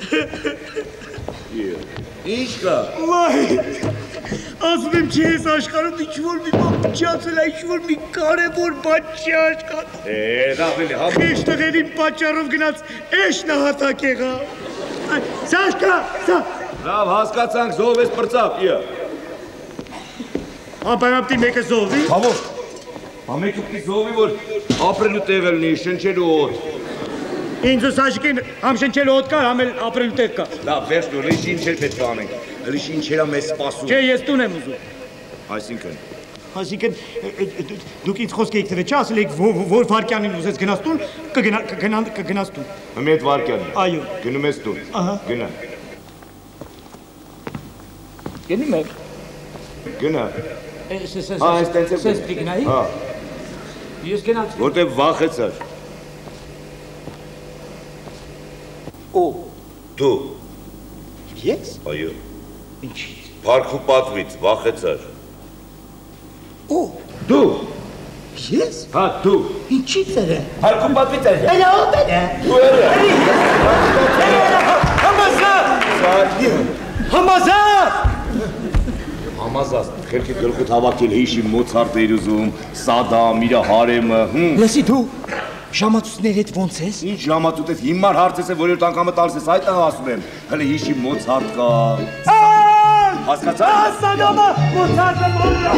Ինչկա։ Վայ, ասում եմ չի ես աշխարհում ինչ-որ մի բան փչացել է, ինչ-որ մի կարևոր բան չի աշխատում։ Դավելի, հա։ Քեշտղերին պատճառով գնաց էշ նահատակ եղա։ Սաշկա, սա։ Լավ, հասկացանք, զով ես պրծավ, իա։ Անպայմանապտի մեկը զովի։ Հավով, ամեկը պիտի զովի, որ ապրելու տեղ լինի, շնչելու օդ։ Ինձ ու Սաշիկին համ շնչելու օդ կար, համ էլ ապրելու տեղ կա։ Լավ, վերջ դու, լիշ ինչեր պետք անենք, լիշ ինչերա մեզ սպասում։ Չէ, ես տուն եմ ուզում։ Այսինքն, Այսինքն դուք ինձ խոսք եք տվել, չի ասել եք որ վարքյանին ուզես գնաս տուն, կգնաս տուն։ Մի այդ վարքյանին։ Այո։ Գնում ես տուն։ Գնա։ Գնում եք։ Գնա։ Այս տենց է։ Սես պիգնայի։ Հա։ Ես գնաց։ Որտե վախեցար։ Ո։ Դու։ Ես։ Այո։ Ինչի։ Փառք ու պատվից վախեցար։ Ո։ Դու։ Ես։ Հա, դու։ Ինչի՞ց է։ Փառք ու պատվից է։ Այո, բեր է։ Դու ես։ Համազատ։ Համազած, խելքի գլխուտ հավաքել հիշի Մոցարտ էր ուզում, Սադամ, իր հարեմը, Լսի դու ժամացույցների հետ ոնց ես։ Ինչ ժամացույց ես, հիմար հարցես է, որ երդ անգամը տալիս ես, այդ ասում եմ, հələ հիշի Մոցարտ կա։ Հասկացա՞ր։ Սադամը Մոցարտը մոլա։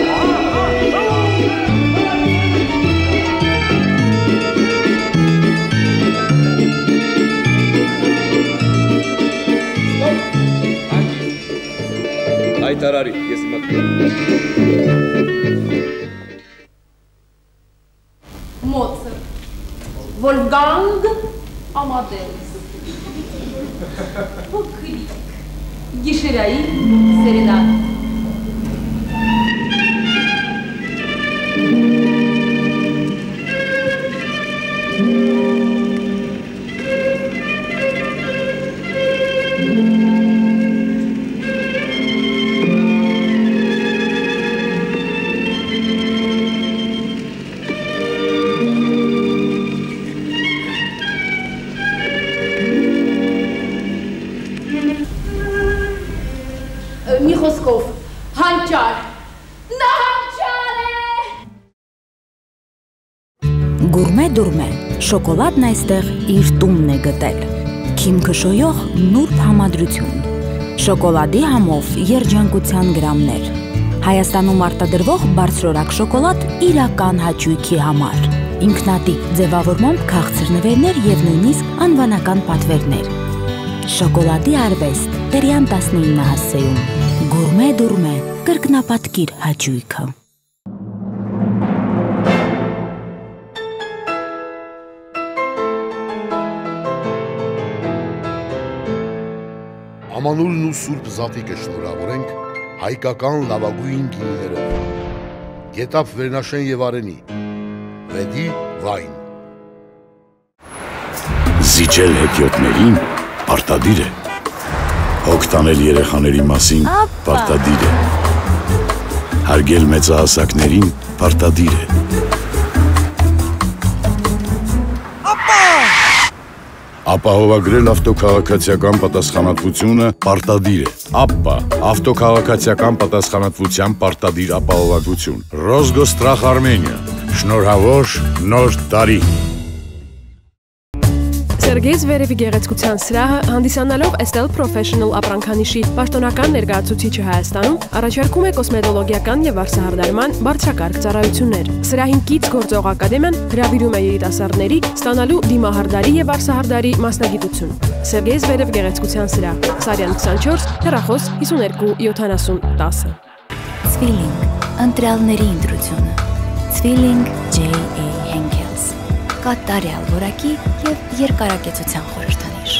Հայտարարի, ես հիմա Մոցարտ, Վոլֆգանգ Ամադեուս, փոքրիկ, գիշերային սերենադ։ Մի խոսքով, հանճար, նա հանճար է։ Գուրմե դուրմե, շոկոլադն այստեղ իր տունն է գտել։ Քիմ քշոյող նուրբ համադրություն, շոկոլադի համով երջանկության գրամներ, Հայաստանում արտադրվող բարձրորակ շոկոլադ իրական հաճույքի համար, ինքնատիպ ձևավորմամբ քաղցր նվերներ և նույնիսկ անվանական պատվերներ, շոկոլադի արվեստ, Տերյան 19 հասցեում, Գուրմե դուրմե, կրկնապատկիր հաճույքը։ Ամանուրն ու Սուրբ Զատիկը շնորհավորենք հայկական լավագույն գինիներով։ Գետափ Վերնաշեն եւ Արենի, Վեդի վայն։ Զիջել հետիոտներին պարտադիր է։ Հոգ տանել երեխաների մասին պարտադիր է։ Հարգել մեծահասակներին պարտադիր է։ Ապահովագրել ավտոքաղաքացիական պատասխանատվությունը պարտադիր է։ Ապպա, ավտոքաղաքացիական պատասխանատվության պարտադիր ապահովագրություն։ Ռոսգոստրախ Արմենիա, շնորհավոր նոր տարի։ Սերգեյ Զվերևի գեղեցկության սրահը հանդիսանալով Estelle Professional ապրանքանիշի պաշտոնական ներկայացուցիչը Հայաստանում առաջարկում է կոսմետոլոգիական եւ վարսահարդարման բարձրակարգ ծառայություններ։ Սրահին կից գործող ակադեմիան հրավիրում է երիտասարդների ստանալու դիմահարդարի եւ վարսահարդարի մասնագիտություն։ Սերգեյ Զվերև գեղեցկության սրահ, Սարյան 24, հեռախոս 527010։ Ցվիլինգ, ընտրյալների ընտրությունը, Ցվիլինգ J.A. Henkels, կատարյալ որակի և երկարակեցության խորհրդանիշ։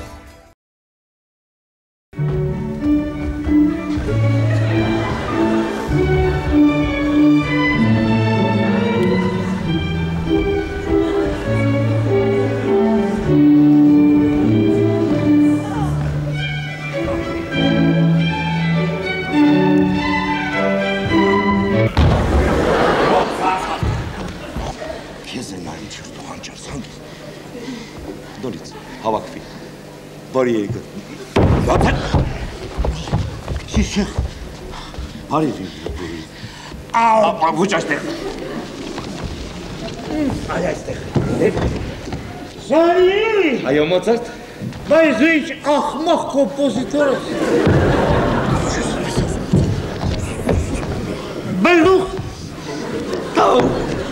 Հավաքվի։ Բարի եկը։ Շիշեղ։ Բարի եկը։ Ոչ այստեղ։ Այ այստեղ։ Սարի։ Այո, Մոցարտ։ Բայց ինչ ախմախ կոմպոզիտոր ես։ Բելուխ։ Տավ։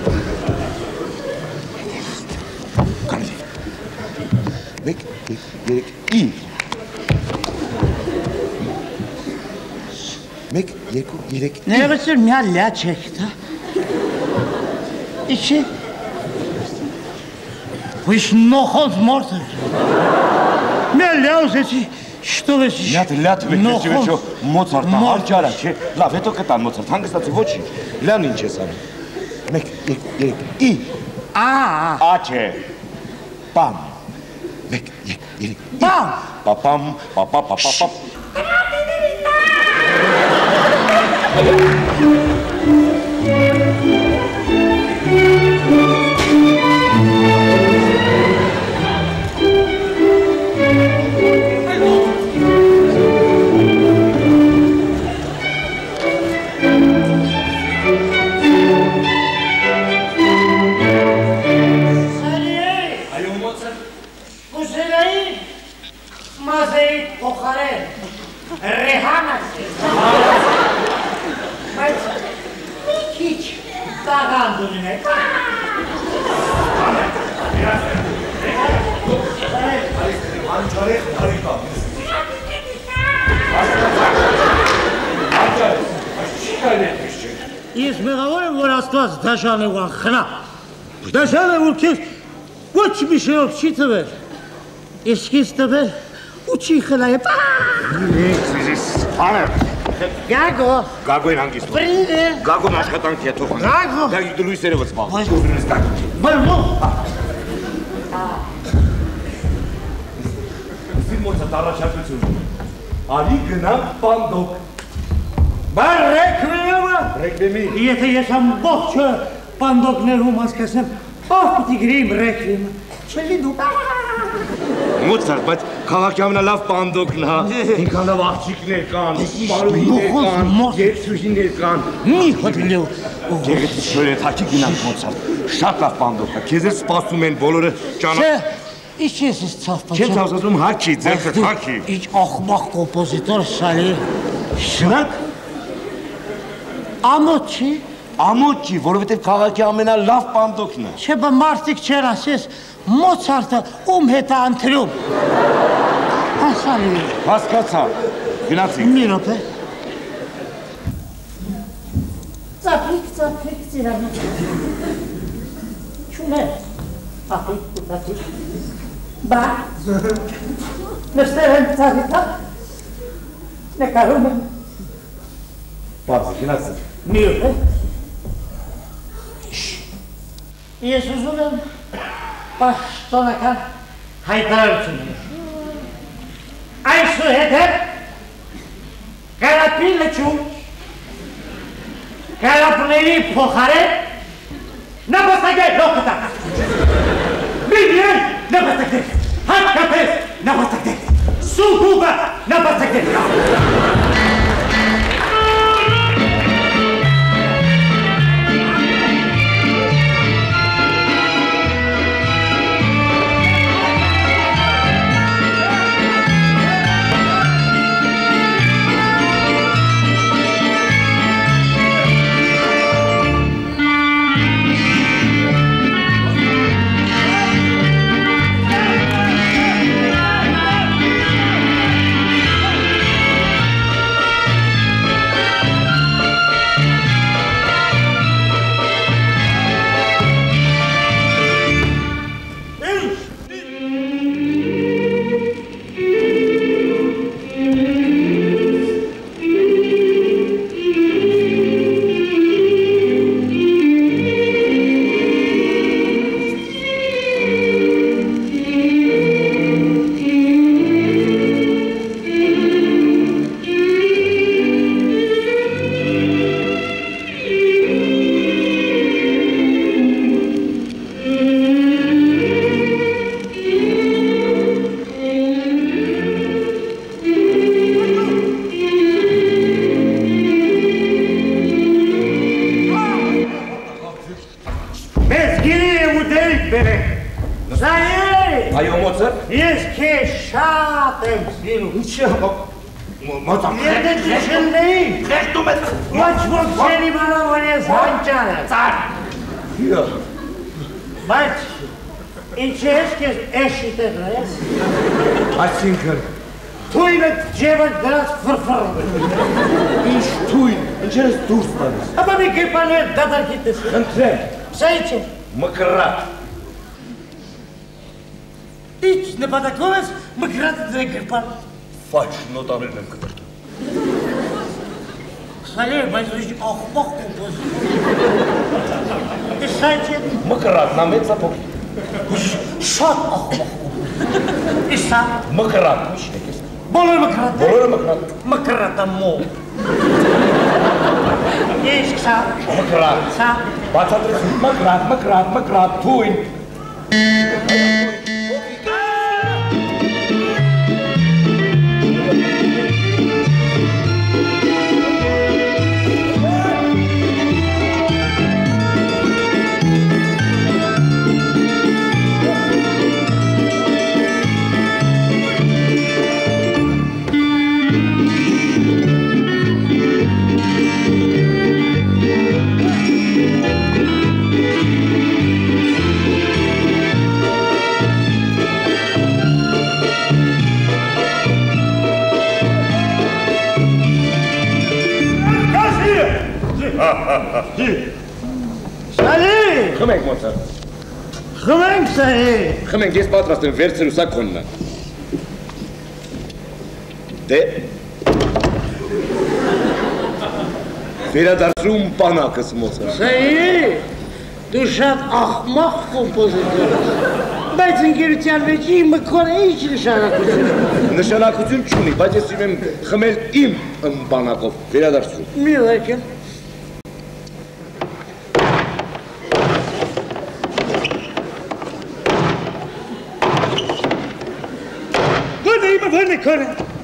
Մեկ, երեք, ի։ Մեկ, 3 Nevesir μια лячек-то. İki. Bu iş nohot mortar. Μια ляузeci. Что вы здесь? Լյատ վեքեչի Մոցարտը հարջարա չէ, լավ, հետո կտան Մոցարտ, հանգստացի ոչինչ, լյան ինչ ես անում, 1, 2, 3, ի, ա չէ, պամ, 1, 2, 3, պամ, պապամ, պապապապապապ, Ես մեղավոր եմ, որ Աստված դաշան է խնա, դաշան է, որ քեզ ոչ մի շնորհ չի տվել, իսկ ինձ տվել ու չի խնայ, Գագո Գագոյն հանգիստ Գագոն աշխատանքի է թող Գագո Դու լույսերով սպաղ Մոցարտ առաջարկություն Արի գնանք պանդոկ Բար ռեքվիմը Եթե ես ամբողջը պանդոկներում հասկացնեմ ով պիտի գրիմ ռեքվիմը Չելի դու Մոցարտ, բայց քաղաքի ամենալավ պանդոկն հա Ինքան լավ աղջիկներ կան, մարուհիներ կան, երգչուհիներ կան Մի խոթլիու Գեղեցիկ շորետ հաքի գնանք Մոցարտ Շատ լավ պանդոկ է, քեզ էլ սպասում են բոլորը ճանաչ Չէ, ինչ ես ցավ պատճառ Չեմ ցավսում հաքի, ձերքդ հաքի Ինչ ախմախ կոմպոզիտոր շալի Շնակ Ամոթ չի Ամոթ չի, որովհետև քաղաքի ամենալավ պանդոկն է Չէ, բա մարդիկ չեր ասես Մոցարտը ում հետ է ընտրում Հասալի Հասկացա, գնացինք Մի րոպե Ծափիկ ծիրանոց Չուներ Ախիկ կուտատիկ Բա Նստեր եմ ծավիտա Նկարում եմ Պարզի, գնացինք Մի րոպե Ես ուզում եմ Պաշտոնական հայտարարություն Այսուհետև Կարապի լճում Կարապների փոխարեն նպաստակներ լոկտակ Միլիոն նպաստակներ Հատկապես նպաստակներ Սուգուբը նպաստակներ Ես քեզ շատ եմ սիրում։ Մոծակ։ Եթե դժնեի, դերտում ես։ Ոչ ոք չեն իմանա, որ ես հանճար եմ։ Ծար։ Բայց ինչ ես քեզ էշի տեղը ես։ Այսինքն Թույնը ջևը դրած ֆրֆռում։ Ինչ թույն, ինչ ես դուրս տալիս։ Ապա մի կերպաներ դատարկի տեսի։ Խնդրեմ։ Սա ինչ է։ Մկրատ։ Ինչ նպատակով ես մկրատը դրե կերպան։ Ֆաչ նոտաներն եմ կտրտում։ Սալեր, բայց ոչ աղբաղ կոպոզ։ Ես սա ինչ է։ Մկրատն ամեցա փոքր։ Շատ աղբաղ կոպոզ։ Ես սա։ Մկրատ, ինչ եք ես։ Բոլորը մկրատ է։ Բոլորը մկրատ։ Մկրատը մոլ։ Ես սա։ Մկրատ։ Սա։ Բացատրեցին, մկրատ, թույն։ Սալի։ Խմենք մոցար։ Խմենք սալի։ Խմենք, ես պատրաստ եմ վերցրու սա քոննա։ Դե։ Վերադարձրում պանակս մոցար։ Սալի, դու շատ աղմաղ կոմպոզիտոր ես, բայց ընկերության մեջ իմ մքոնը ինչ նշանակություն։ Նշանակություն չունի, բայց ես եմ խմել իմ պանակով, վերադարձրում։ Մի լեքել։ Որն է քոնը։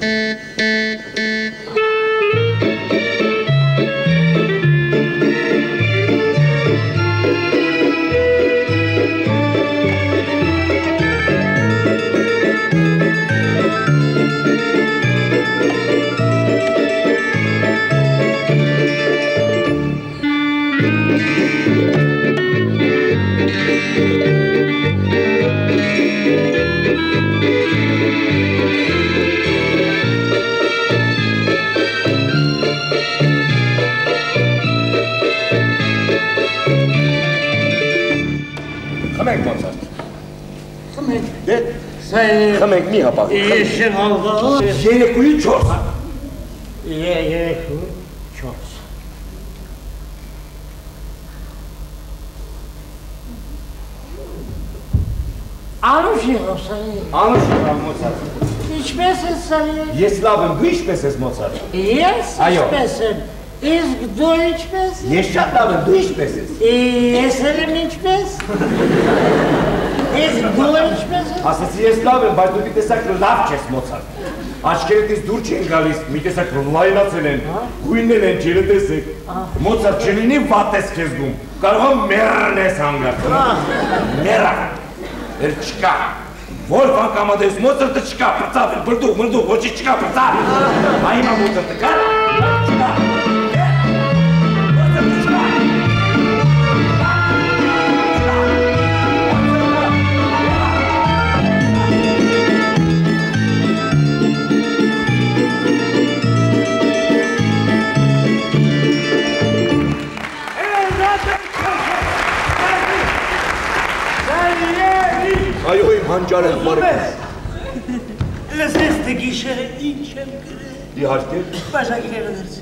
Խմենք մոցար։ Խմենք։ Դե։ Խմենք մի հապաղ։ Ես եմ հալվա։ Երեկույի 4։ Երեկույի 4։ Անուշ եղավ սալի։ Անուշ եղավ մոցար։ Ինչպես ես սալի։ Ես լավ եմ, դու ինչպես ես մոցար։ Ես ինչպես եմ։ Իսկ դու ինչպես ես։ Ես շատ լավ եմ, դու ինչպես ես։ Ես եմ ինչպես։ Իսկ դու ինչպես ես։ Ասացի ես լավ եմ, բայց դու մի տեսակ լավ չես մոցար։ Աչքերից դուր չեն գալիս, մի տեսակ լայնացել են, գույննել են, ջերը տեսեք։ Մոցար չլինի վատ ես քեզ գում, կարող եմ մեռն ես հանգարցնում։ Մեռա, էր չկա։ Որ բան կամադես մոցարտը չկա, պրծավ, բրդուղ, ոչի չկա, պրծավ։ Այմա մոցարտը կա, չկա։ Այո, իմ հանճար եմ բարեկամ։ Լսես թե գիշերը ինչ եմ գրել։ Իհարկե։ Բաժակները դրսի։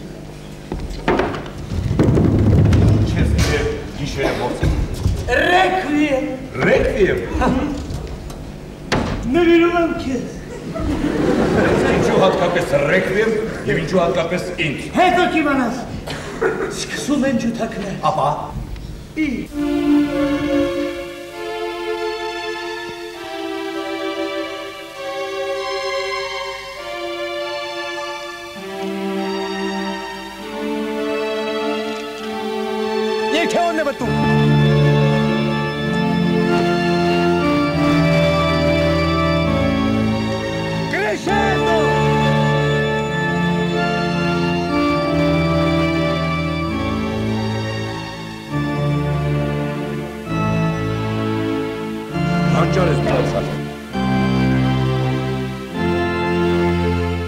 Ինչ ես գրել գիշերը ո՞նց։ Ռեկվիեմ։ Ռեկվիեմ։ Նվիրում եմ քեզ։ Ինչու հատկապես ռեկվիեմ եւ ինչու հատկապես ինձ։ Հետո կիմանաս։ Սկսում են ջութակներ։ Ապա։ Եկ է օն է բտում։ Կրեշետո։ Հանճար ես բացար։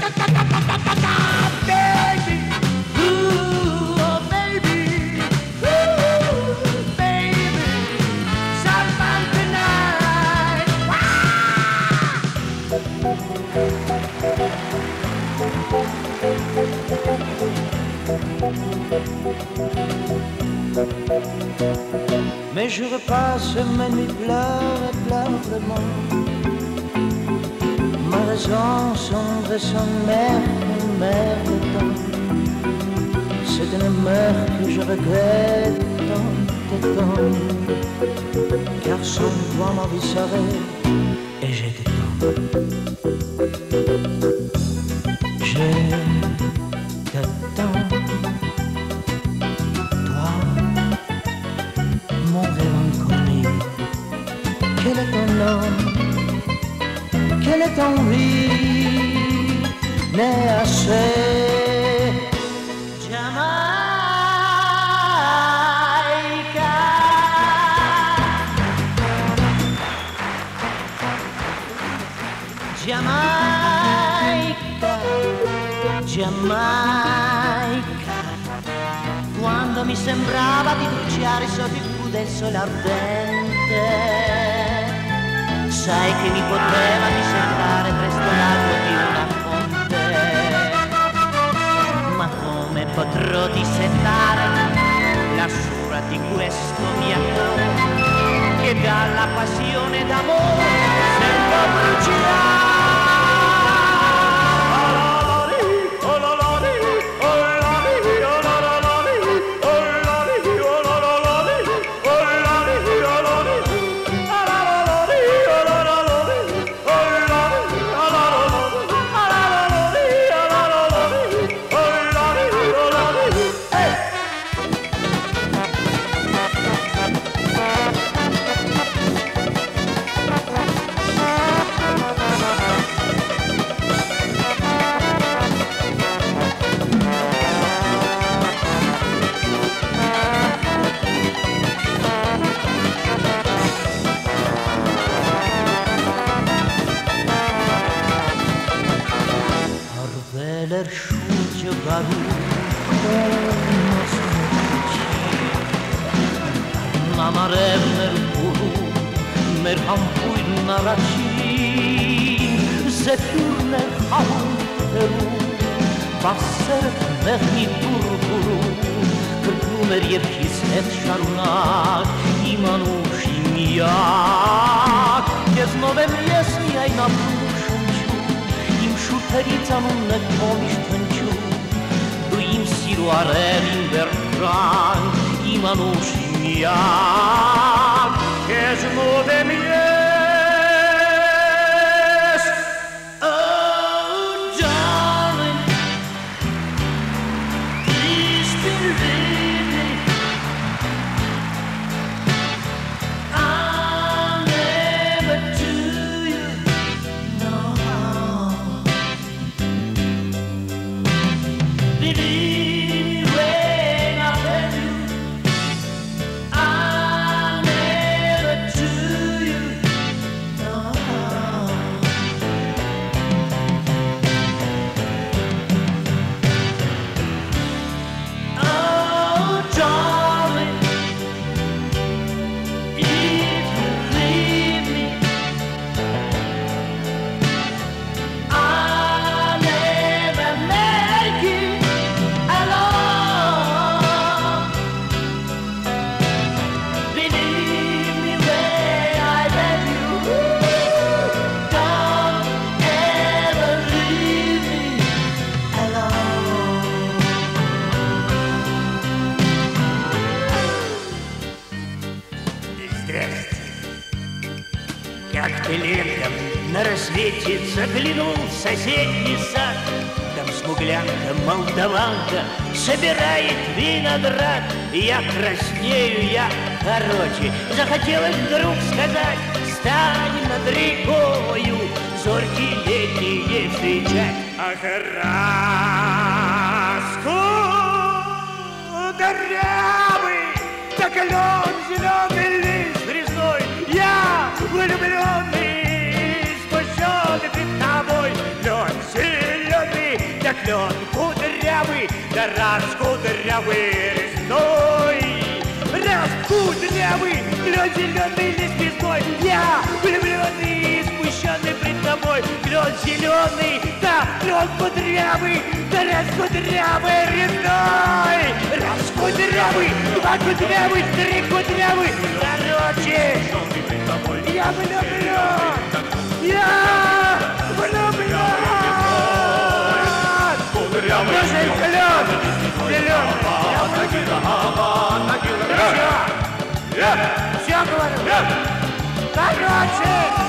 Baby, ooh, oh baby, ooh, baby, someone tonight. Mais je repasse mes nuits pleures et pleure vraiment. Ma raison sombre et son mère de temps. C'est une meurtre que je regrette tant et tant. Car sans toi ma vie s'arrête et j'ai du temps. Je t'attends. Mon rêve inconnu, quel est ton nom, quelle est ton vie, n'est assez Jamaïca. Jamaica, Jamaica, quando mi sembrava di bruciare sotto il del sole ardente, sai che mi poteva disertare presto l'acqua di una fonte, ma come potrò dissettare la sura di questo mio cuore che dalla passione d'amore sento bruciare. Заглянул в соседний сад, там смуглянка, молдаванка собирает виноград. Я краснею, я короче, захотелось вдруг сказать: стань над рекою, зорьки летние встречать. Ах, раскудрявый, как лен зеленый лист резной, я влюбленный. Перед тобой лед зеленый раскудрявый резной, раскудрявый, клен зеленый лист весной. Я влюбленный, смущенный пред тобой, клен зеленый, да, клен кудрявый, да раскудрявый резной. Раскудрявый, два кудрявый, три кудрявый, короче, я влюблен, я влюблен. Боже, клен, зеленый, все говорю, короче.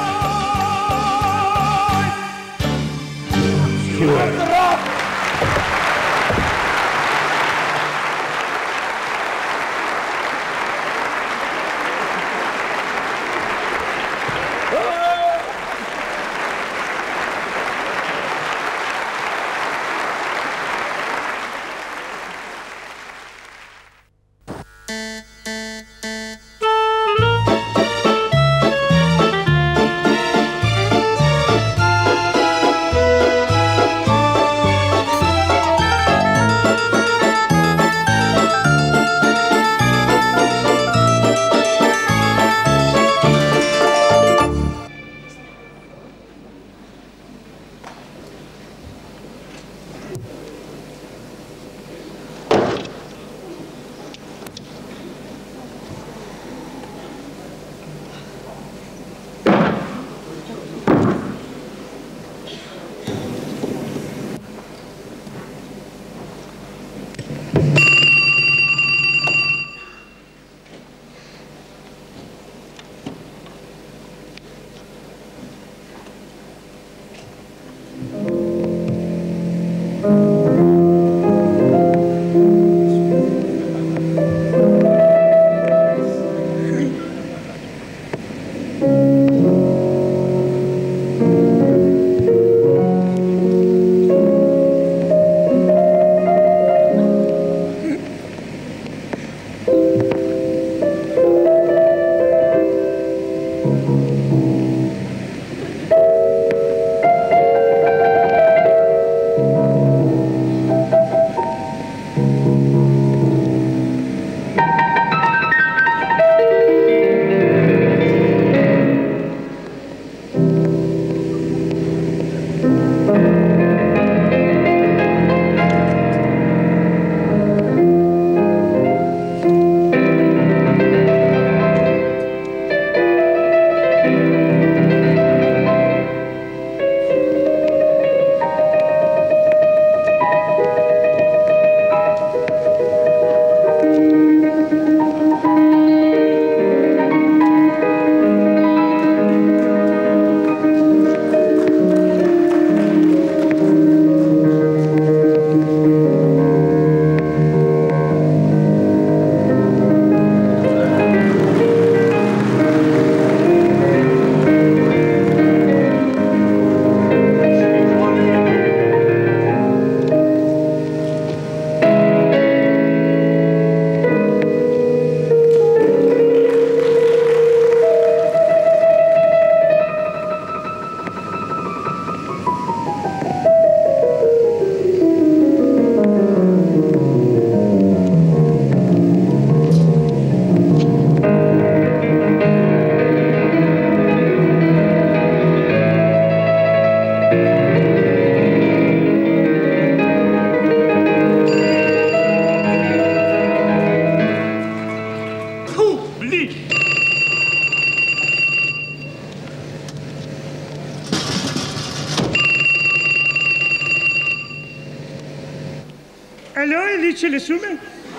Алло, Ильич Лесуме?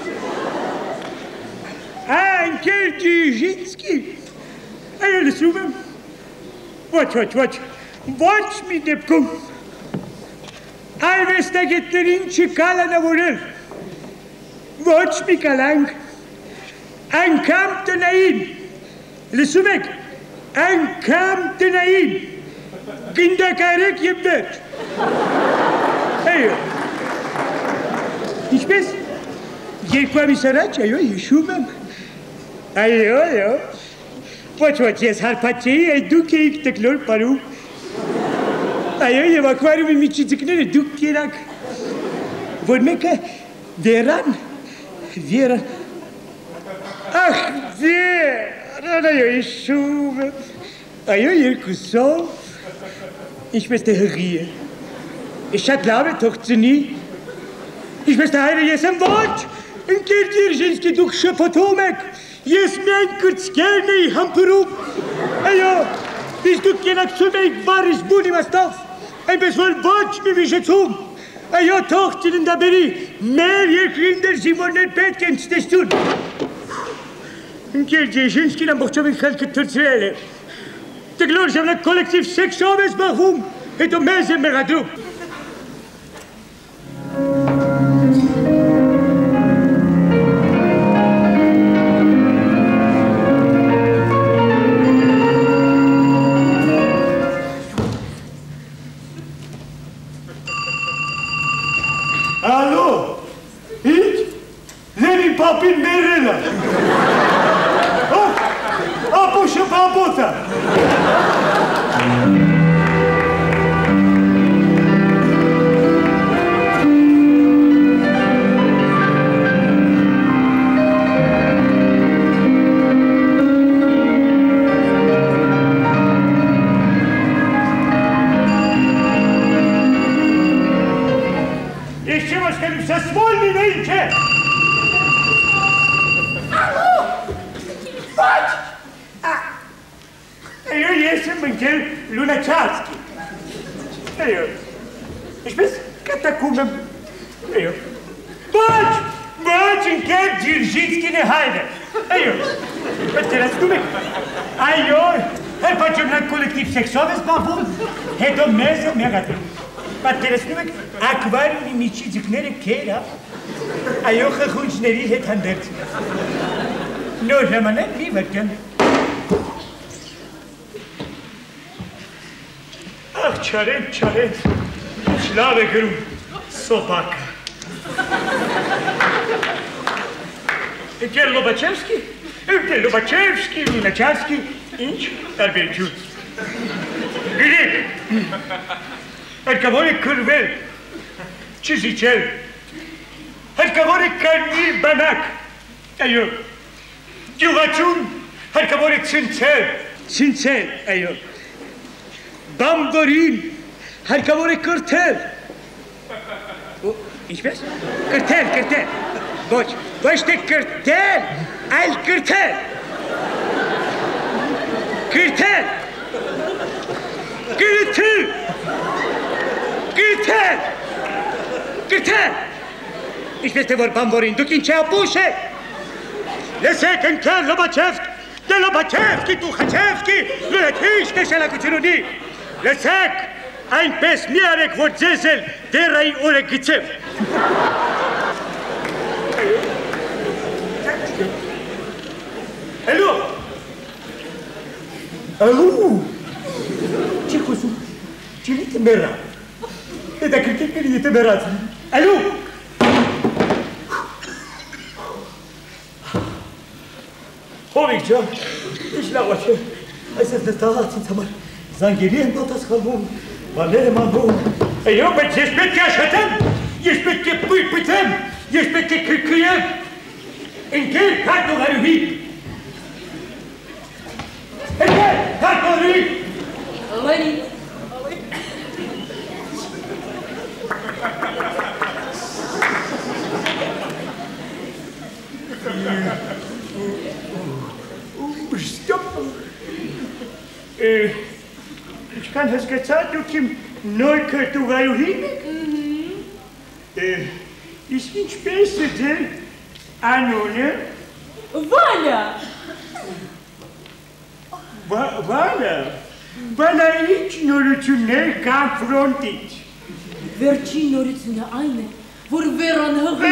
Анкер Дзержинский? Алло, Лесуме? Вот ми депком. Արվեստագետներին չկալանավորել, ոչ մի կալանք, անգամ տնային, լսում եք, անգամ տնային, գնդակարեք և վերջ։ Այո, ինչպես, երկու ամիս առաջ, այո, հիշում եմ, այո, ոչ, ես հարպացեի, այդ դուք էիք տկլոր պարում, այո, և ակվարիումի միջի ձկները դուք կերաք, որ մեկը Վերան, ախ Վերան, այո իշումը, այո երկուսով, ինչպես թե հղի է, շատ լավ է թող ծնի, ինչպես թե հայրը ես եմ ոչ, ընկեր Դիրջինսկի դուք շփոթում եք, ես միայն կրծքերն էի համբուրում, այո, իսկ դուք կենակցում էիք վարիշ բուն իմաստով, այնպես որ ոչ մի վիշեցում, այո, թող ծննդաբերի, մեր երկրին դեր զինվորներ պետք են ցտեսություն։ Ընկեր Դիրջինսկին ամբողջովին խելքը թռցրել է, դգլոր ժամանակ կոլեկտիվ սեքսով է զբաղվում, հետո մեզ է մեղադրում։ Papin merela. Apuxa pra bota. Еще раз скажу, со свольной нынче. Eu ies în mânchel Lunaceațchi. Eu. Știți? Catacumă. Eu. Baci, încher Dziržinski ne haide. Eu. Înțeles cum e? Eu. Hai facem la colectiv sexual, babun. Hedo meze megată. Înțeles cum e? Acvariul mici zicnere chera. Eu hăhunșnerii het handert. Nu rămâne mi vădem. Ach, Çaren, Şlave grum, sobaka. Gel Lobachevski, Lunaceațchi, inci, Arbelciuț. Grec, Arcavore Cârvel, ce zicel, Arcavore Carnir Banac, aio, Giuvaciun, Arcavore Țințel, aio. Bamborin, harcavore cărtel. İçmez? Cărtel. Boş de cărtel, al cărtel. Cărtel. İçmez de vor bamborin, duc în ce apușe. Lăsec în clar Lobachevski, de Lobachevski, Tukhachevski, Lunatiști și la cuținunii. Lăsec, ein pes miarec vor zezel, de rai ore gâțev. Alo! Ce cosu? Ce li mera? E dacă cred că li merați. Alo! Hovicea, ești la oace. Hai să te stați în țamăr. Zanghirien botas halbum, valere mambum. Eu pe ce ești pe te așătăm? Ești pe te pâipâtăm? Ești pe te cârcâiem? Închei cartul haruhii! Închei cartul haruhii! Lănit! Stop! Ich kann das gesagt, du kim Neukötu Vajuhinik? Ich bin Späßete, Anone. Vaля! Vaля aici norițune ca frontici. Vercin norițune aine, vor veran hăgâi.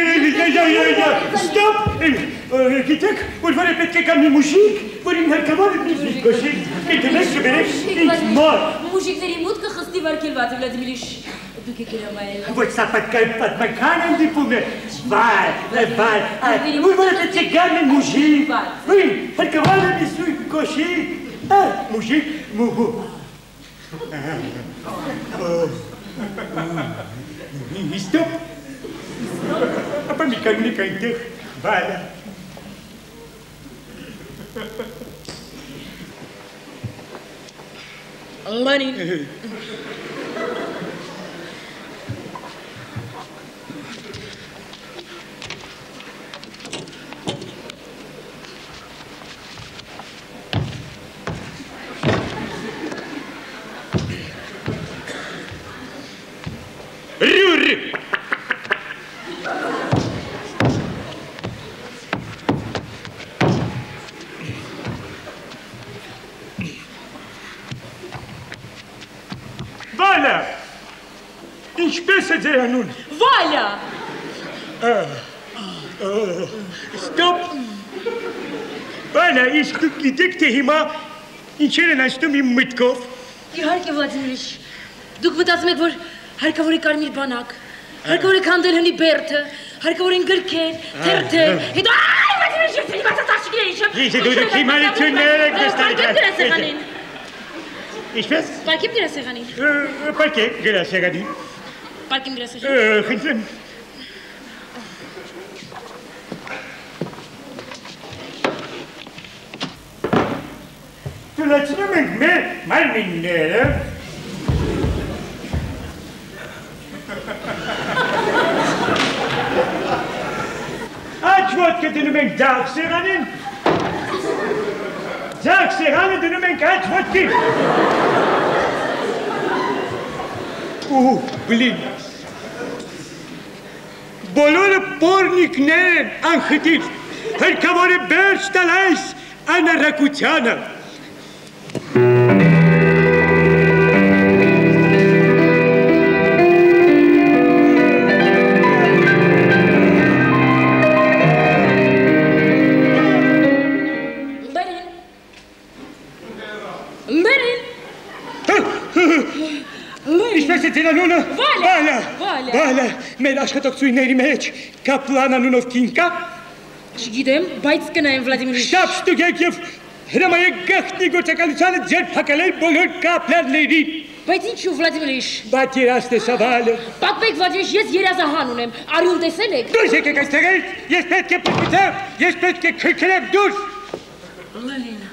Stop! Kitec, urmă repete ca mi mușic, vor înhărcămare mi coșic, că te mergi să verești, ești mor. Mușic verimut că hăstiv archelvate, Vladimiriș. Duke că rămâne. Voi s-a pat măcană în dipume. Vai, urmă repete ca mi mușic. Hărcămare mi sui coșic. Mușic, muhu. Stop! Papa mi canne cante. Bala. Money. Rur. Bala. Ինչպես է ձեր անուն։ Վալյա։ Ստոպ։ Բալա, իսկ դուք գիտեք թե հիմա ինչեր են անցնում իմ մտքով։ Իհարկե Վլադիմիրիչ, դուք մտածում եք, որ հարկավոր է կարմիր բանակ, հարկավոր է քանդել հնի բերդը, հարկավոր են գրքեր, թերթեր, հետո այ Վլադիմիրիչ, ես ինձ տաշիկներ իշեմ։ Իսկ դուք հիմարություններ եք դստարի։ Ինչպես։ Պարկիմ գրասեղանին։ Պարկիմ գրասեղանին։ Պարկիմ գրասեղանին։ Խնդրեմ։ Թույլատրում ենք մեր մարմինները աջ ոտքը դնում ենք ձախ սեղանին, ձախ սեղանը դնում ենք աջ ոտքին։ Բլին, բոլորը պորնիկներ են անխտիր, հարկավոր է բերջ տալ այս անառակությանը։ Ինչպես է ձեր անունը։ Վալյա, մեր աշխատակցությունների մեջ Կապլան անունով կին կա։ Չգիտեմ, բայց կնայեմ Վլադիմիրիչ։ Շտապ ստուգեք եւ հրամայեք գաղտնի գործակալությանը ձերբակալել բոլոր կապլաններին։ Բայց ինչու Վլադիմիրիչ։ Բայց երաստ է սավալը։ Պատմեք Վլադիմիրիչ, ես երազահան ունեմ, արյուն տեսել եք։ Դուրս եկեք այստեղից, ես պետք է պտպտեմ, ես պետք է քրքրեմ դուրս։ Լելին։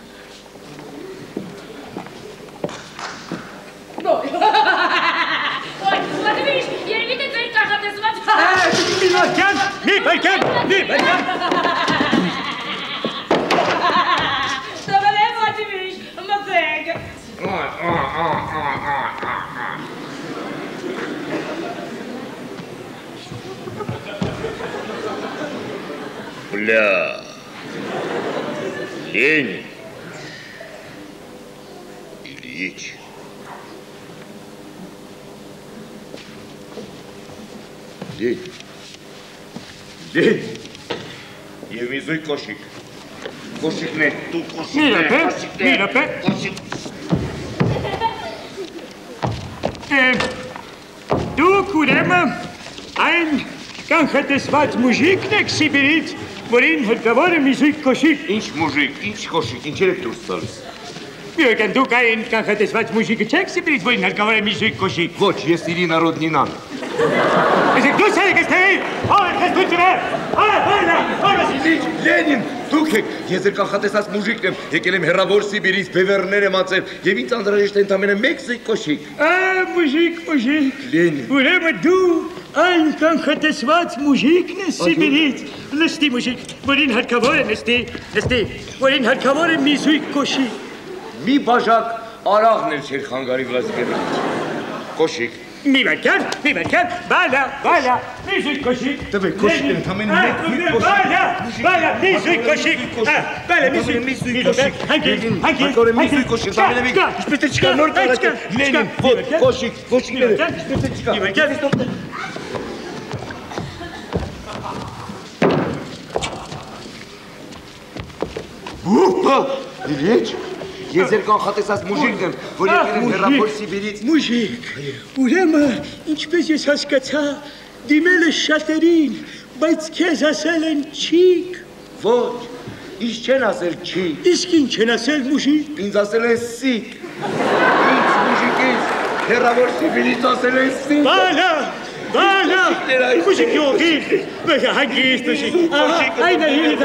Վլադիմիրիչ, երևի թե ձեր կանխատեսված։ Մի բարկան։ Տվել է Վլադիմիրիչ, մտեք։ Бля. Ленин. Ильич. Ленин. Եվ մի զույգ կոշիկ։ Կոշիկներ, դու կոշիկներ, Մի րոպե։ Դուք ուրեմն այն կանխատեսված մուժիկն եք Սիբիրից, որին հարկավոր է մի զույգ կոշիկ։ Ինչ մուժիկ, ինչ կոշիկ, ինչեր եք դուրս տալիս։ Միրոկան, դուք այն կանխատեսված մուժիկը չեք Սիբիրից, որին հարկավոր է մի զույգ կոշիկ։ Ոչ, ես իրին առոդնինան։ Իսկ դուք եք էստեղի, ով եք ես դու ջրեր, Լենին, դուք եք, ես էր կանխատեսած մուժիկն եմ, եկել եմ հեռավոր Սիբիրից, բևերներ եմ ածել, և ինձ անդրաժեշտ է ընդամենը մեկ զույգ կոշիկ։ Մուժիկ, Լենին։ ուրեմն դու այն կանխատեսված մուժիկն ես Սիբիրից, լստի մուժիկ, որին հարկավոր է նստի, որին հարկավոր է մի զույգ կոշիկ։ Մի բաժակ արաղն էլ չեր խանգարի Վլադիմիրիչ։ Կոշիկ։ Մի վարկան, բալա, մի զույգ կոշիկ։ Տվեք, կոշիկն ընդամենը մեկ զույգ կոշիկ։ Բալա, մի զույգ կոշիկ։ Բալա, մի զույգ կոշիկ։ Հարկավոր է մի զույգ կոշիկ, ընդամենը մեկ, ինչպես է չկա, նոր տարած է։ Լենին, ոտ, կոշիկ, կոշիկները, ինչպես է չկա։ Իլիչ, ես էր կանխատեսած մուժիկն եմ, որ եկել եմ հեռավոր Սիբիրից։ Մուժիկ, ուրեմն, ինչպես ես հասկացա, դիմել ես շատերին, բայց քեզ ասել են չիկ։ Ոչ, ինձ չեն ասել չիկ։ Իսկ ինչ են ասել մուժիկ։ Ինձ ասել են սիկ։ Ինձ մուժիկից հեռավոր Սիբիրից ասել են սիկ։ Բալա, Մուշիկ յողիր, հանգիստ մուշիկ, այն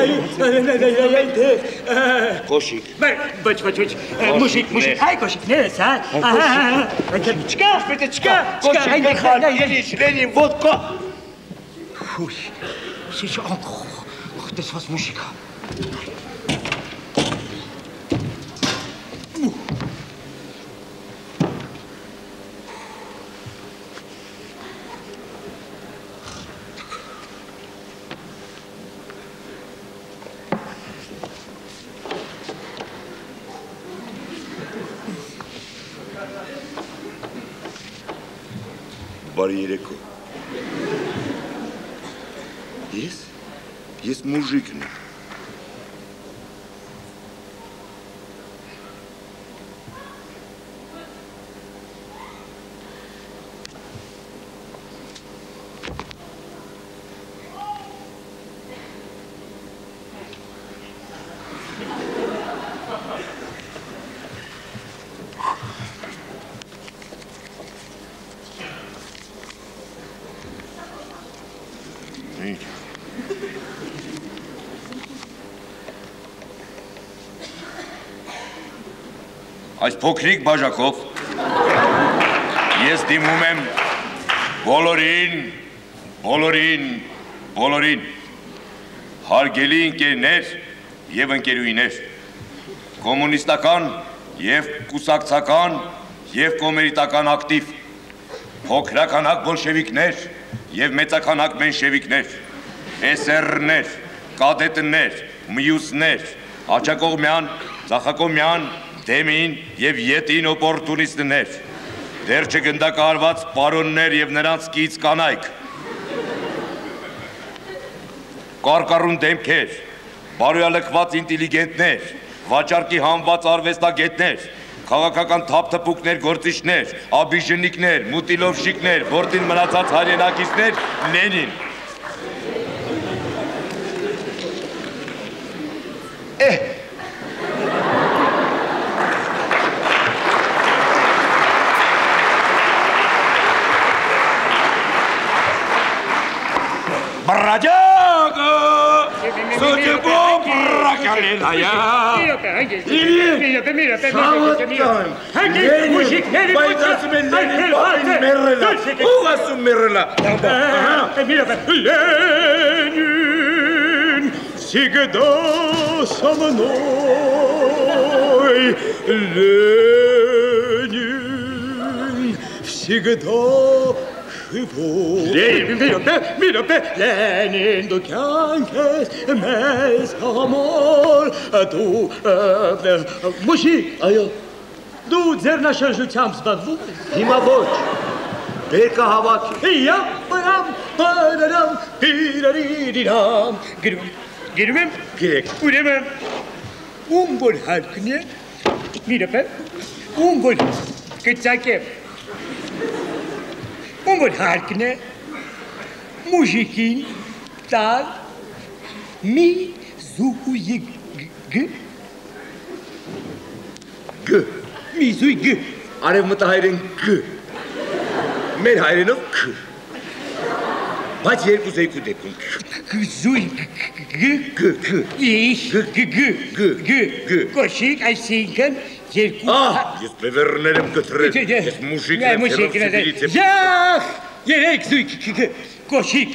Կոշիկ։ Ոչ, մուշիկ, այ կոշիկներս, չկա, Կոշիկ խալ, ելիշ, լենին, ոտկա։ Ուй, շիշ աղտեսված մուշիկա։ Բարի երեկո։ Ես մուժիկն եմ։ Այս փոքրիկ բաժակով ես դիմում եմ բոլորին հարգելի ընկերներ և ընկերուհիներ, կոմունիստական և կուսակցական և կոմերիտական ակտիվ, փոքրականակ բոլշևիկներ և մեծականակ մենշևիկներ, էսերներ, կադետներ, մյուսներ, աջակողմյան, ձախակողմյան, դեմին և ետին օպորտունիստներ, դեր չգնդակահարված պարոններ և նրանց կից կանայք, կարկառուն դեմքեր, բարոյալքված ինտիլիգենտներ, վաճարկի համված արվեստագետներ, քաղաքական թափթփուկներ գործիչներ, աբիժնիկներ, մուտիլովշիկներ, բորտին մնացած հայրենակիցներ, Լենին։ Бродяга, судьбу прокляная. Ленин всегда со мной, Ленин всегда Ленин, du kjankes mes amor, du մուշիկ, այո, դու ձեռնաշրջությամբ զբաղվում ես։ Հիմա ոչ, բերկա հավաքի։ Պարամ, պիրարիրիրամ, գիրում եմ, ուրեմն, ում որ հարկն է, միրապե, ում որ կծակ է, ում որ հարկն է, մուժիկին տալ մի զույգ մի զույգ Արևմտահայերեն գ, մեր հայերենով ք, բայց երկու զույգու դեպքում զույգ կոշիկ, այսինքն երկու Ես բևերներ եմ գտրել, ես մուժիկն եմ հերոսիվիրից եմ երեք զույգ կոշիկ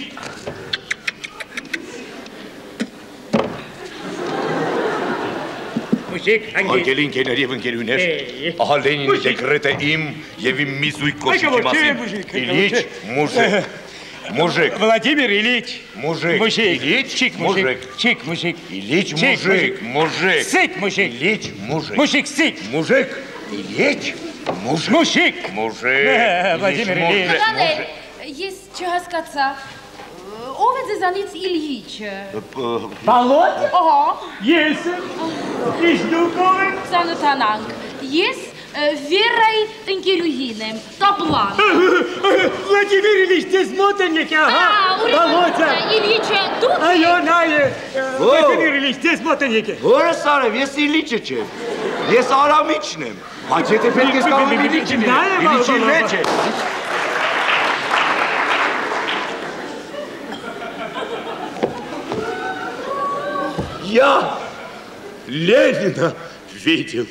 Արգելի ընկերներ և ընկերուհիներ, ահա Լենինի դեկրետը իմ և իմ մի զույգ կոշիկի մասին Իլիչ, մուժիկ Վլադիմիր Իլիչ Մուժիկ Չիկ մուժիկ Իլիչ մուժիկ Սիկ մուժիկ Իլիչ մուժիկ Մուժիկ սիկ Մուժիկ Իլիչ Մուժիկ Վլադիմիր Իլիչ Տանել, ես չհասկացա Ով է ձեզանից Իլիչը Բալոտ Ահա Ես Իշ դուք ով եք Ծանոթանանք Ես Վերայի ընկերուհին եմ Կապլան Վլադիմիր Իլիչ դες մոտ են եկա Բալոտը Իլիչը դուք Այո նայ Վլադիմիր Իլիչ դες մոտ են եկե Որս արև ես Իլիչը չեմ Ես Արամիչն եմ Բայց եթե պետք ես կարող եմ Իլիչին Իլիչին մեջ է Я Ленина видел.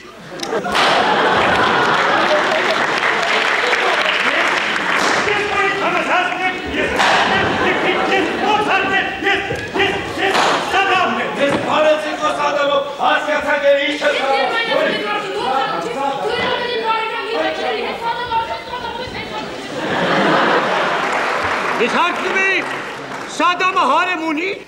Ithaqlı Bey, Saddam'ı haremuni.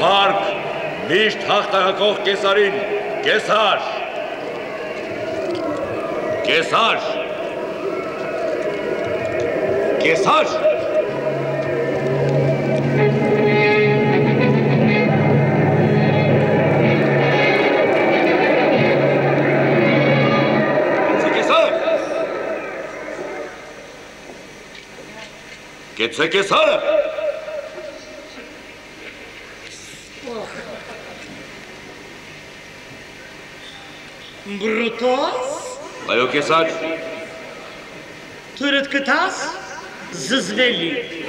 Մարկ, միշտ հաղթահակող կեսարին, կեսար։ Կեսար։ Կեսար։ Կեցե կեսարը։ Բրուտոս։ Այո կեսար։ Թուրդ կտաս զզվելի։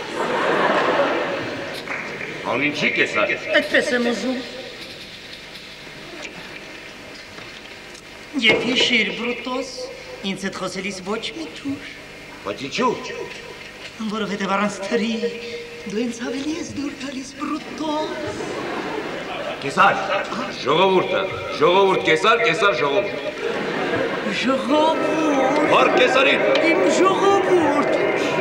Անինչի կեսար։ Այդպես եմ ուզում։ Եվ հիշիր բրուտոս, ինձ հետ խոսելիս ոչ մի թուր։ Բայց ինչու։ Որովհետև առանց թրի դու ինձ ավելի ես դուր գալիս բրուտոս։ Կեսար, ժողովուրդը, ժողովուրդ կեսար, կեսար ժողովուրդ։ Ժողովուրդ։ Վար կեսարին։ Իմ ժողովուրդ։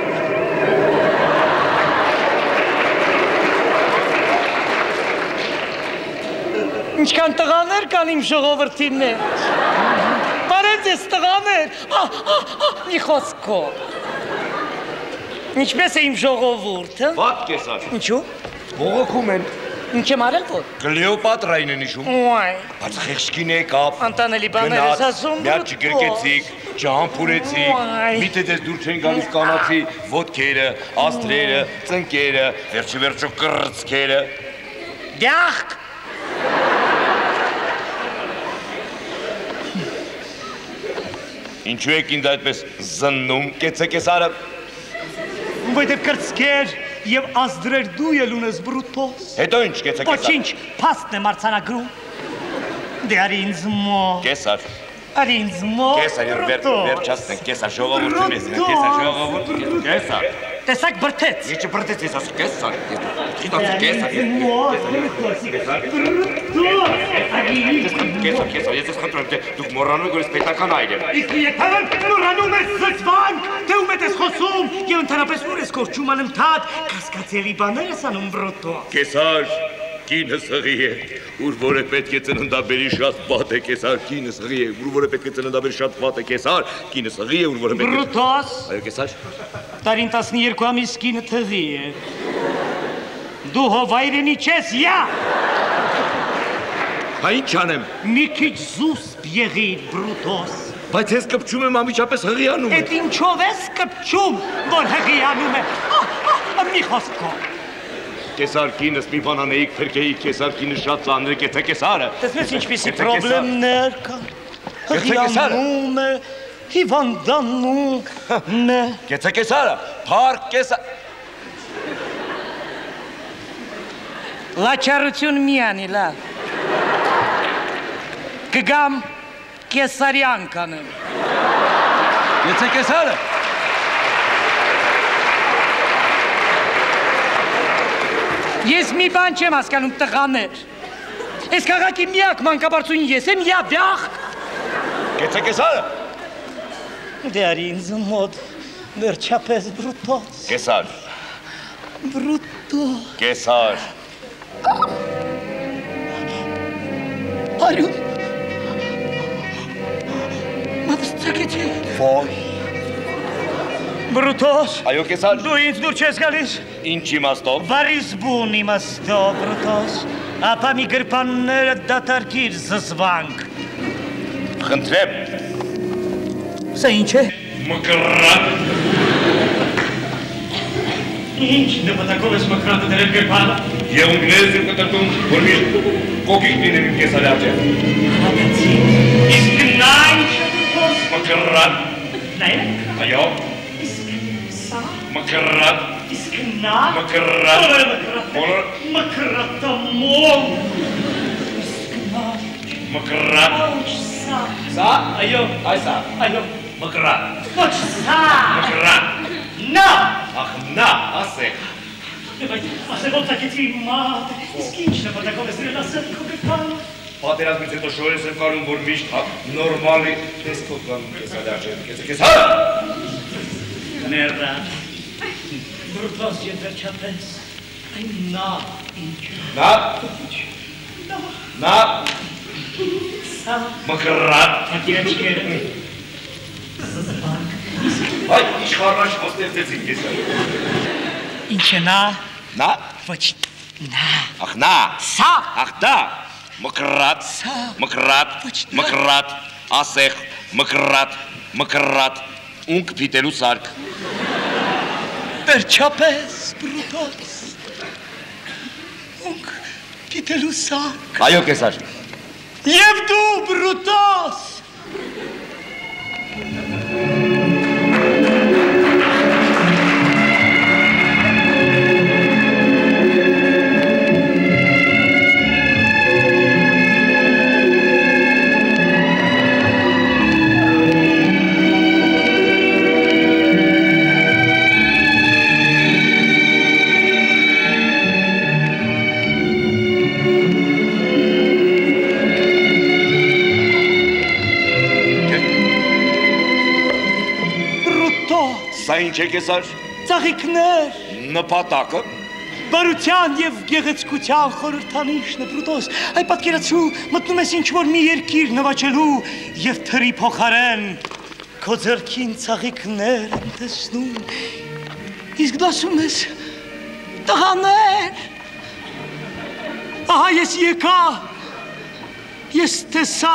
Ինչքան տղաներ կան իմ ժողովրդի մեջ։ Բարև ձեզ տղաներ։ Մի խոսքով։ Ինչպես է իմ ժողովուրդը։ Վատ կեսար։ Ինչու։ Բողոքում են։ Ինչ եմ արել որ։ Կլեոպատրային են իշում։ Ոայ։ Բայց խեղճքին եկավ։ Անտանելի բաներ ես ասում։ Միակ չգրկեցիք, չհամբուրեցիք։ Միթե դες դուր չեն գալիս կանացի ոտքերը, աստրերը, ծնկերը, վերջը կրծքերը։ Դյախք։ Ինչու եք ինձ այդպես զննում, կեցե կեսարը։ Որտե կրծքեր եւ ազդրեր դու ել ունես բրուտոս։ Հետո ինչ կեցե կեսար։ Ոչինչ, փաստն եմ արձանագրում։ Դե արի ինձ մոտ։ Կեսար։ Արի ինձ մոտ։ Կեսար վերջացնենք, կեսար ժողովուրդը մեզ, կեսար ժողովուրդ, կեսար։ Տեսակ բրթեց։ Ինչը բրթեց ես ասում, կեսար։ Քիդացի կեսար։ Կեսար, ես ես խնդրում եմ, դուք մոռանում եք, որ ես պետական այր եմ։ Իսկ եթե մոռանում ես զծվանք, թե ում ես խոսում, եւ ընդհանրապես ուր ես կորչում անընդհատ, կասկածելի բաներ ես անում բրուտոս։ Կեսար, կինս հղի է, ուր որ է պետք է ծննդաբերի շատ վատ է կեսար, կինս հղի է, ուր որ է պետք է ծննդաբերի շատ վատ է կեսար, կինս հղի է, ուր որ է պետք է… Բրուտոս։ Այո կեսար։ Տարին 12 ամիս կինը հղի է։ Դու հովայրենի չես, յա։ Հա ինչ անեմ։ Մի քիչ զուսպ եղիր բրուտոս։ Բայց ես կպչում եմ ամիջապես հղիանում։ Էդ ինչով ես կպչում, որ հղիանում է։ Մի խոսքով։ Կեսար կինս մի բան անեիք, փրկեիք, կեսար կինը շատ ծանր է, կեցե կեսարը։ Տեսնես ինչպիսի պրոբլեմներ կան։ Հղիանում է, հիվանդանում է։ Կեցե կեսարը, փառք կեսար… Լաչարություն մի անի, լավ։ Կգամ կեսարյան կանեմ։ Կեցե կեսարը։ Ես մի բան չեմ հասկանում տղաներ։ Այս քաղաքի միակ մանկաբարձուին ես եմ, յա վյախ։ Կեցե կեսարը։ Դե արի ինձ մոտ վերջապես բրուտոս։ Կեսար։ Բրուտոս։ Կեսար։ Արյուն։ Մատստակեցի։ Ոյ։ Բրուտոս։ Այո կեսար։ Դու ինձ դուր չես գալիս։ Ինչ իմաստով։ Վարիզբուն իմաստով, բրուտոս։ Ապա մի գրպանները դատարկիր զզվանք։ Խնդրեմ։ Սա ինչ է։ Մկրատ։ Ինչ նպատակով ես մկրատը դրել գրպանը։ Եվ ունգներս եմ կտրտում, որ միշտ կոկիկ լինեմ իմ կեսարի արջև։ Հատացի։ Իսկ նա ինչ է բրուտոս։ Մկրատ։ Նայեք։ Այո։ Սա։ Մկրատ։ Իսկ նա։ Մկրատ։ Մկրատամով։ Իսկ նա։ Մկրատ։ Ոչ սա։ Սա, այո, այսա, այո, մկրատ։ Ոչ սա։ Մկրատ։ Նա։ Ախ, նա, ասեք։ Ասեք ոտակեցի մատ, իսկ ինչ նպատակով ես դրել ասել քո գրպանը։ Պատերազմից հետո շորես եմ կարում, որ միշտ նորմալի տեսքով գանում կեսարի արջև, կեցե կեսարը։ Ներա, բրուտոս և վերջապես, Նա մկրատ Այ իշխարնաշ ոստերտեցին կեսը Ինչ է նա Նա Ոչ նա Ախ նա Սա Ախ դա Մկրատ Մկրատ Ասեղ Մկրատ Ունք պիտելու սարկ Վերջապես բրուտոս Ունք պիտելու սարկ Այո կեսար Եվ դու բրուտոս Սա ինչ է կեսար Ծաղիկներ Նպատակը Բարության և գեղեցկության խորհրդանիշն է բրուտոս Այ պատկերացրու մտնում ես ինչ-որ մի երկիր նվաճելու և թրի փոխարեն քո ձեռքին ծաղիկներ եմ տեսնում Իսկ դու ասում ես տղաներ Ահա ես եկա Ես տեսա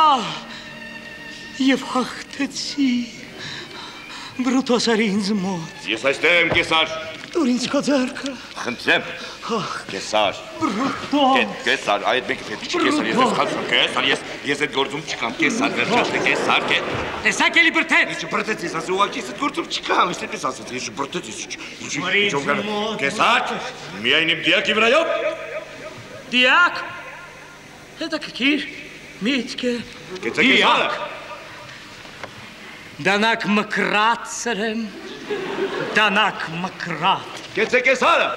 և հաղթեցի Բրուտոս արի ինձ մոտ Ես այստեղ եմ կեսար Դուր ինձ քո ձեռքը Խնդրեմ Կեսար Բրուտոս Կեսար այդ մեկը պետք չի կեսար Ես ես խացում կեսար Ես այդ գործում չկամ Կեսար վերջացը կեսար Տեսակ էլի բրթեց Ինչը բրթեց ես ասու ուղղակի ես այդ գործում չկամ Ես այդպես ասաց ես բրթեց Կեսար Միայն իմ դիակի վրայով Դիակ Հետաքրքիր Միտք է Դիակ Դանակ մկրատ սրեմ, դանակ մկրատ Կեցե կեսարը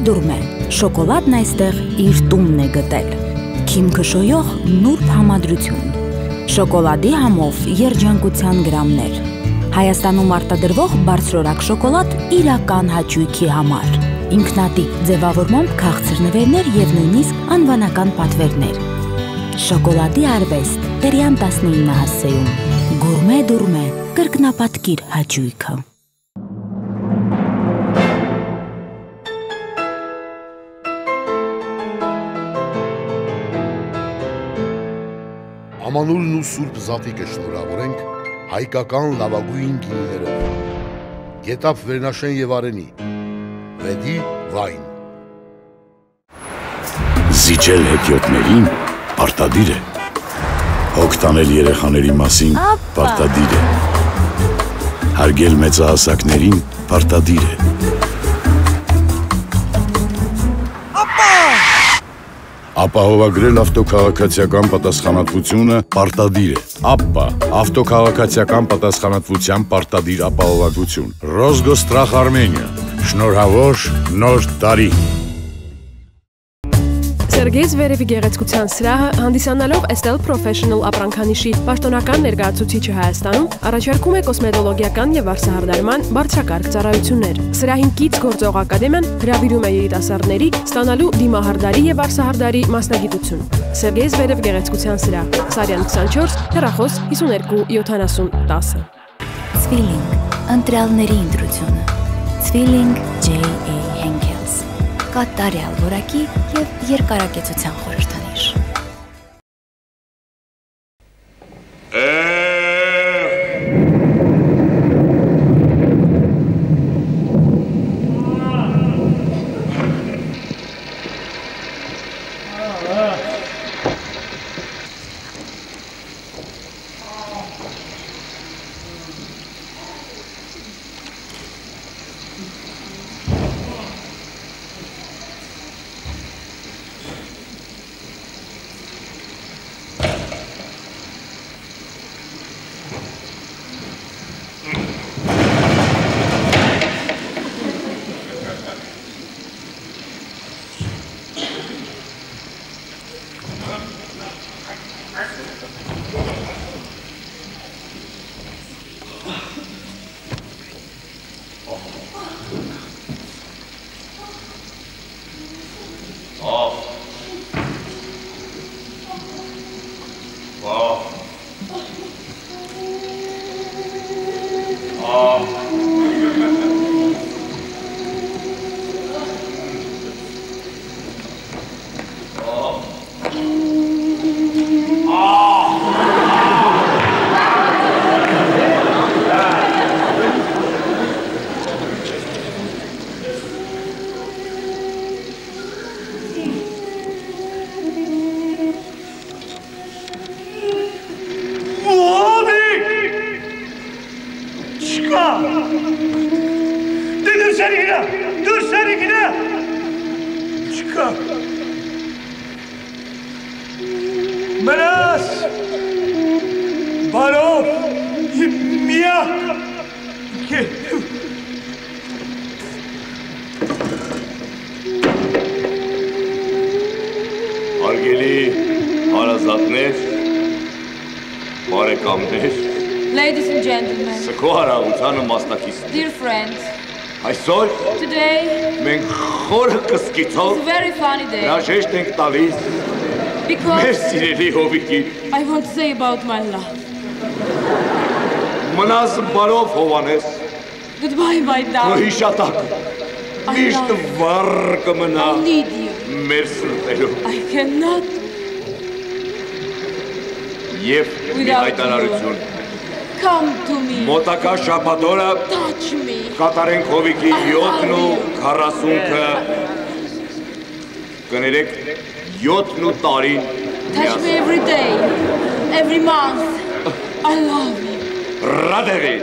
դուրմե, շոկոլադն այստեղ իր տունն է գտել։ Քիմ քշոյող նուրբ համադրություն, շոկոլադի համով երջանկության գրամներ, Հայաստանում արտադրվող բարձրորակ շոկոլադ իրական հաճույքի համար, ինքնատիպ ձևավորմամբ քաղցր նվերներ և նույնիսկ անվանական պատվերներ, շոկոլադի արվեստ, Տերյան 19 հասցեում, գուրմե դուրմե, կրկնապատկիր հաճույքը։ Ամանուրն ու Սուրբ Զատիկը շնորհավորենք հայկական լավագույն գինիներով։ Գետափ Վերնաշեն եւ Արենի, Վեդի վայն։ Զիջել հետիոտներին պարտադիր է։ Հոգ տանել երեխաների մասին պարտադիր է։ Հարգել մեծահասակներին պարտադիր է։ Ապահովագրել ավտոքաղաքացիական պատասխանատվությունը պարտադիր է։ ԱՊՊԱ ավտոքաղաքացիական պատասխանատվության պարտադիր ապահովագրություն։ Ռոսգոստրախ Արմենիա։ Շնորհավոր նոր տարի։ Սերգեյ Զվերևի գեղեցկության սրահը հանդիսանալով Estelle Professional ապրանքանիշի պաշտոնական ներկայացուցիչը Հայաստանում առաջարկում է կոսմետոլոգիական եւ վարսահարդարման բարձրակարգ ծառայություններ։ Սրահին կից գործող ակադեմիան հրավիրում է երիտասարդների ստանալու դիմահարդարի եւ վարսահարդարի մասնագիտություն։ Սերգեյ Զվերև գեղեցկության սրահ, Սարյան 24, հեռախոս 52 70 10։ Ցվիլինգ, ընտրյալների ընտրությունը, Ցվիլինգ J.A. Henkels, կատարյալ որակի և երկարակեցության խորհրդանիշ։ Ladies and gentlemen, dear friends, today is a very funny day because I want to say about my love. Goodbye, my darling. I need you. I cannot without you. Come to me. Մոտակա շաբաթօրը Touch me. կատարենք Հովիկի 7-40-ը կներեք 7 տարին Touch me every day, every month. I love you. Ռադեղի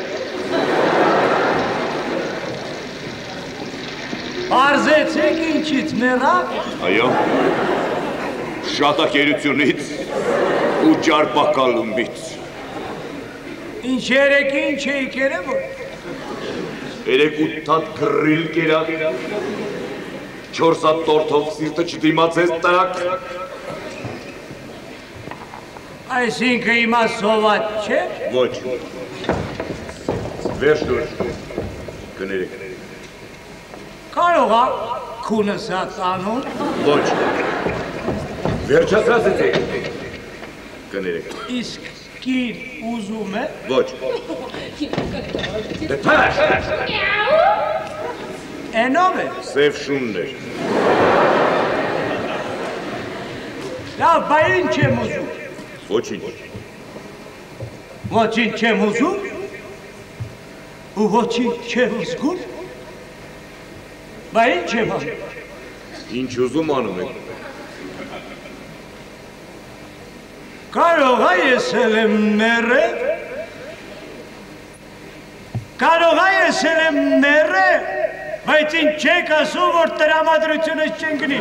Արզեցեք ինչից մեռավ։ Այո Շատակերությունից ու ջարպակալումից Ինչ երեք ինչ էի կերևոր։ Երեք 8 հատ գրիլ կերավ 4 հատ տորթով սիրտը չդիմացես տրակ։ Այսինքն հիմա սոված չէ։ Ոչ։ Վերջ դուր։ Կներեք։ Կարող է քունս անում։ Ոչ։ Վերջացրած է։ Կներեք։ Իսկ կին ուզում է։ Ոչ։ Դե թաշ։ Էնով է։ Սև շունն էր։ Լավ, բա ինչ եմ ուզում։ Ոչինչ։ Ոչինչ չեմ ուզում։ Ու ոչինչ չեմ զգում։ Բա ինչ եմ անում։ Ինչ ուզում անում եք։ Կարող է ես եմ մեռել։ Կարող է ես եմ մեռել, բայց ինչ չեք ասում, որ տրամադրությունս չեն գնի։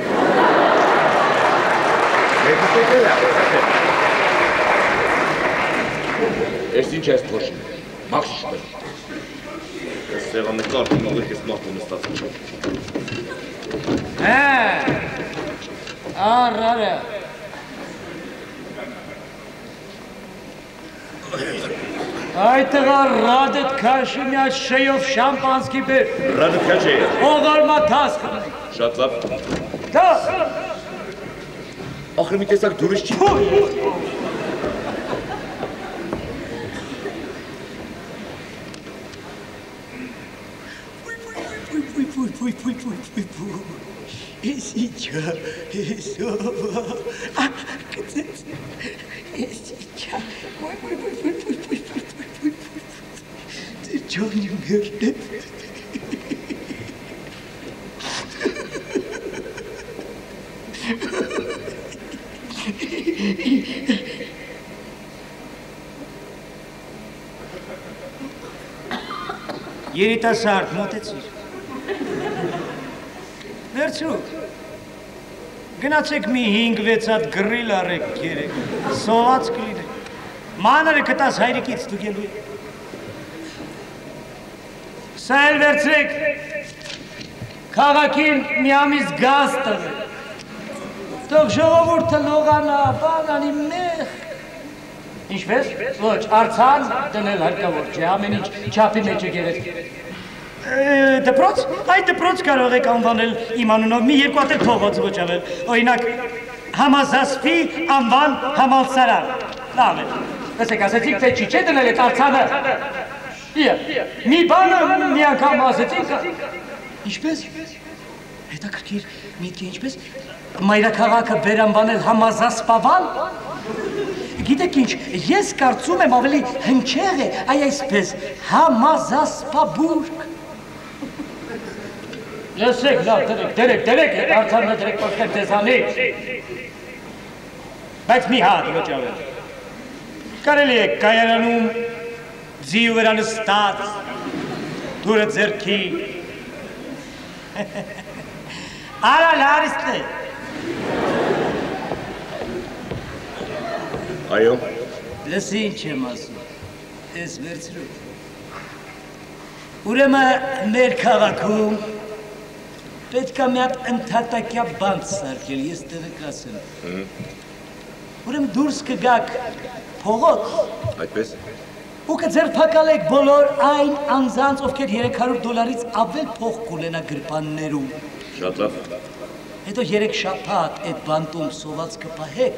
Ես ինչ ես փոշին, մաղշիշ բեր։ Ես սեղանը կարգում աղեք ես մարդու նստացում։ Առարը։ Այդ տղա ռադդ քաշի մի այդ շեյով շամպանսկի բեր։ Ռադդ քաշի է։ Ողարմա թասկ։ Շատ լավ։ Դա։ Ախր մի տեսակ դուրս չի։ Ես իչա, ես ովա, կծեց, ես իչա, Johnny Merde. Երիտասարդ մոտեցիր։ Վերցրու։ Գնացեք մի 5-6 հատ գրիլ արեք երեք։ Սոված կլինեք։ Մանրը կտաս հայրիկից ստուգելու է։ Սա էլ վերցրեք, քաղաքին մի ամիս գազ տվեք, թող ժողովուրդը լողանա, բանանի մեղ։ Ինչպես? Ոչ, արձան դնել հարկավոր չէ, ամեն ինչ չափի մեջ է գեղեցիկ։ Դպրոց? Այդ դպրոց կարող եք անվանել իմ անունով մի 2 հատ էլ փողոց ոչավել, օրինակ Համազասպի անվան համալսարան։ Լավ է, ասեք ասեցիք, թե չի չէ դնել էտ արձանը։ Մի բանը մի անգամ ասեցինք, ինչպես, հետաքրքիր միտքի ինչպես, մայրաքաղաքը բերանվանել Համազասպավան, գիտեք ինչ, ես կարծում եմ ավելի հնչեղ է, այ այսպես, Համազասպաբուրգ։ Լսեք, լավ, դերեք, արձանը դերեք պոշտեք ձեզանից, բայց մի հատ ոչավել, կարելի է կայարանում, ձիու վրա նստած, դուրը ձեռքի, արա լարիստ է։ Այո։ Լսի ինչ եմ ասում, ես վերցրու։ Ուրեմն մեր քաղաքում պետք է մի հատ ընդհատակյա բան սարքել, ես տևեք ասեմ։ Ուրեմն դուրս կգաք փողոց։ Այդպես։ Ու կձերբակալեք բոլոր այն անձանց, ովքեր $300 ավել փող կունենա գրպաններում։ Շատ լավ։ Հետո 3 շաբաթ այդ բանտում սոված կպահեք,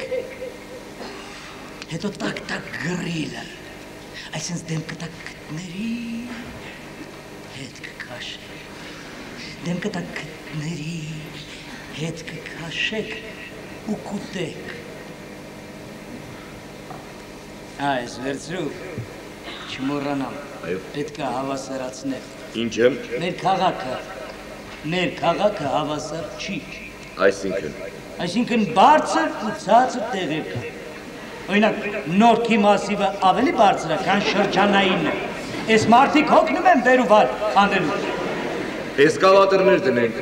հետո տակ-տակ գրիլը, այսինքն դեմքը տակ գտների հետ կքաշեք, դեմքը տակ գտների հետ կքաշեք ու կուտեք։ Այս վերցրու, չմոռանամ, պետք է հավասարացնել։ Ինչ եմ։ Մեր քաղաքը հավասար չի։ Այսինքն բարձր ու ցածր տեղեր կա։ Օրինակ, Նորքի մասիվը ավելի բարձր է, քան շրջանայինը։ Այս մարդիկ հոգնում են վեր ու վար անելու։ Էսկալատորներ դնենք։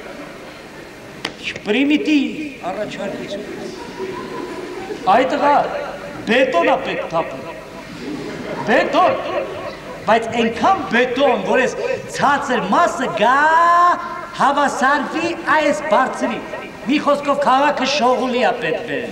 Պրիմիտիվ առաջարկություն։ Այդ տղա բետոն է պետք թափել։ Բետոն, բայց այնքան բետոն, որ ես ցածր մասը գա հավասարվի այս բարձրի։ Մի խոսքով քաղաքը շողուլի է պետք բերել։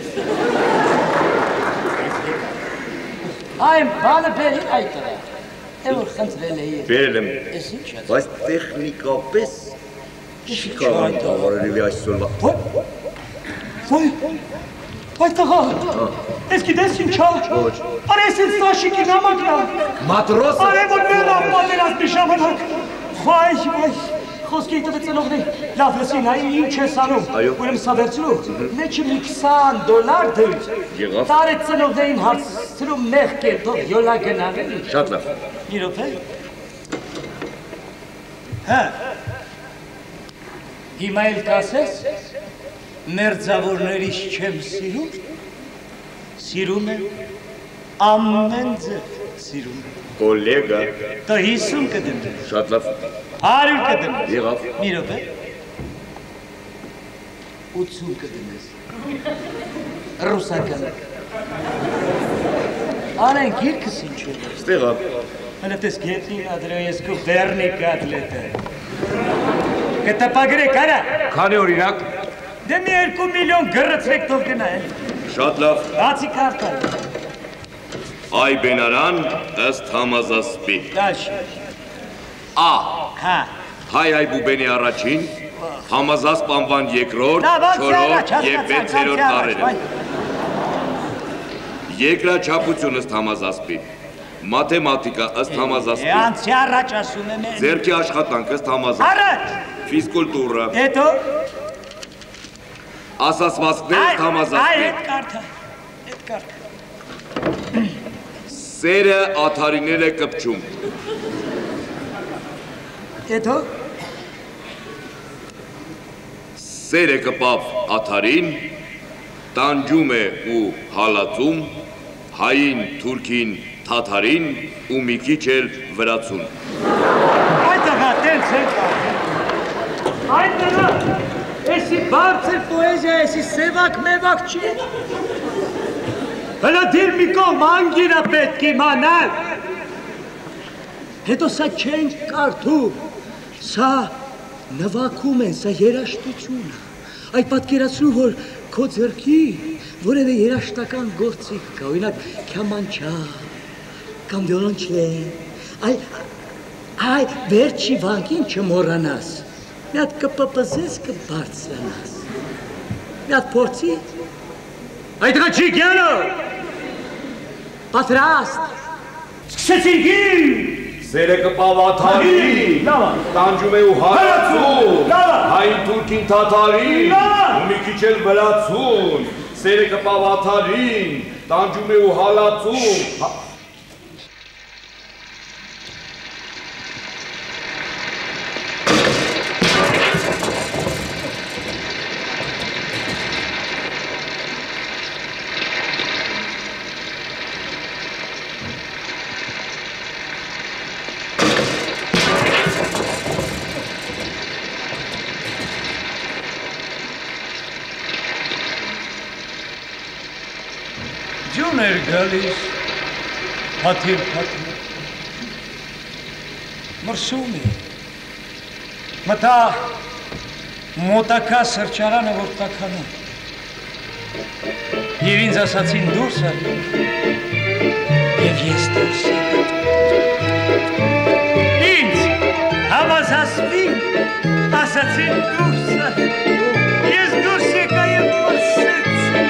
Այն բանը բերի այդ տղա։ Որ խնդրել էի։ Բերել եմ։ Էս ինչ է։ Բայց տեխնիկապես չի կարող ավարել այսօրվա։ Այդ տղա։ Ես գիտես ինչա։ Ոչ։ Արա ես ինձ տաշիկի նամակն է։ Մատրոս։ Արա որ մեռա պատերազմի ժամանակ։ Վայ։ Խոսքի տվեց ծնողներ, լավ լսին, այ ինչ ես անում, ուրեմ սա վերցնու, մեջը մի $20 դույր, տարեց ծնողներին հարցրում մեղք է, թող յոլա գնան էլի։ Շատ լավ։ Մի րոպե։ Հա։ Հիմա էլ կասես, մերձավորներիս չեմ սիրում, սիրում եմ, ամեն ձև սիրում եմ։ Կոլեգա։ Դա 50 կդեմ։ Շատ լավ։ 100 կդեմ։ Եղավ։ Մի րոպե։ 80 կդնես։ Ռուսական։ Արեն գիրքս ինչու։ Ստեղա։ Հələ տես գետնին ադրոյեսկու վերնի կատլետը։ Կտապագրեք, արա։ Քանի օրինակ։ Դե մի 2 միլիոն գրծրեք թող գնա էլ։ Շատ լավ։ Բացի կարտա։ Այ բենարան ըստ համազասպի։ Դաշ։ Ա։ Հա։ Հայ բուբենի առաջին, համազասպ անվան երկրորդ, չորրորդ և 6-րդ տարերը։ Երկրաչափություն ըստ համազասպի, մաթեմատիկա ըստ համազասպի, Անցի առաջ ասում եմ են։ ձեռքի աշխատանք ըստ համազասպի, Առաջ։ ֆիզկուլտուրա, Հետո։ ասացվածքներ ըստ համազասպի, Այդ կարտա։ սերը աթարիներ է կպչում, Հետո։ սերը կպավ աթարին, տանջում է ու հալածում, հային, թուրքին, թաթարին ու մի քիչ էլ վրացուն։ Այդ տղա, տենց է կարտա։ Այդ տղա, էսի բարձր պոեզիա, էսի սևակ մևակ չի։ Հələ դիր մի կողմ անգիրա պետք իմանալ։ Հետո սա չենք կարդում, սա նվագում են, սա երաշտություն է։ Այդ պատկերացրու, որ քո ձեռքի որևէ երաշտական գործիք կա, օրինակ քյամանչա կամ վիոլոնչել, այ վերջի վանկին չմոռանաս, մի հատ կպպզես կբարձրանաս, մի հատ փորձի, այդ դրա չի գյանը, պատրաստ, սկսեցինք Սերը կպավ աթարին, տանջում է ու հալածում, հային թուրքին թաթարին, ու մի քիչ էլ վրացուն, սերը կպավ աթարին, տանջում է ու հալածում, Ջուն էր գալիս, հաթիր, մրսում է, մտա մոտակա սրճարանը, որ տականում, և ինձ ասացին դուրս է, և ես դուրս ինձ հավազասվին, ասացին դուրս է, ես դուրս եկա և մրսեցին,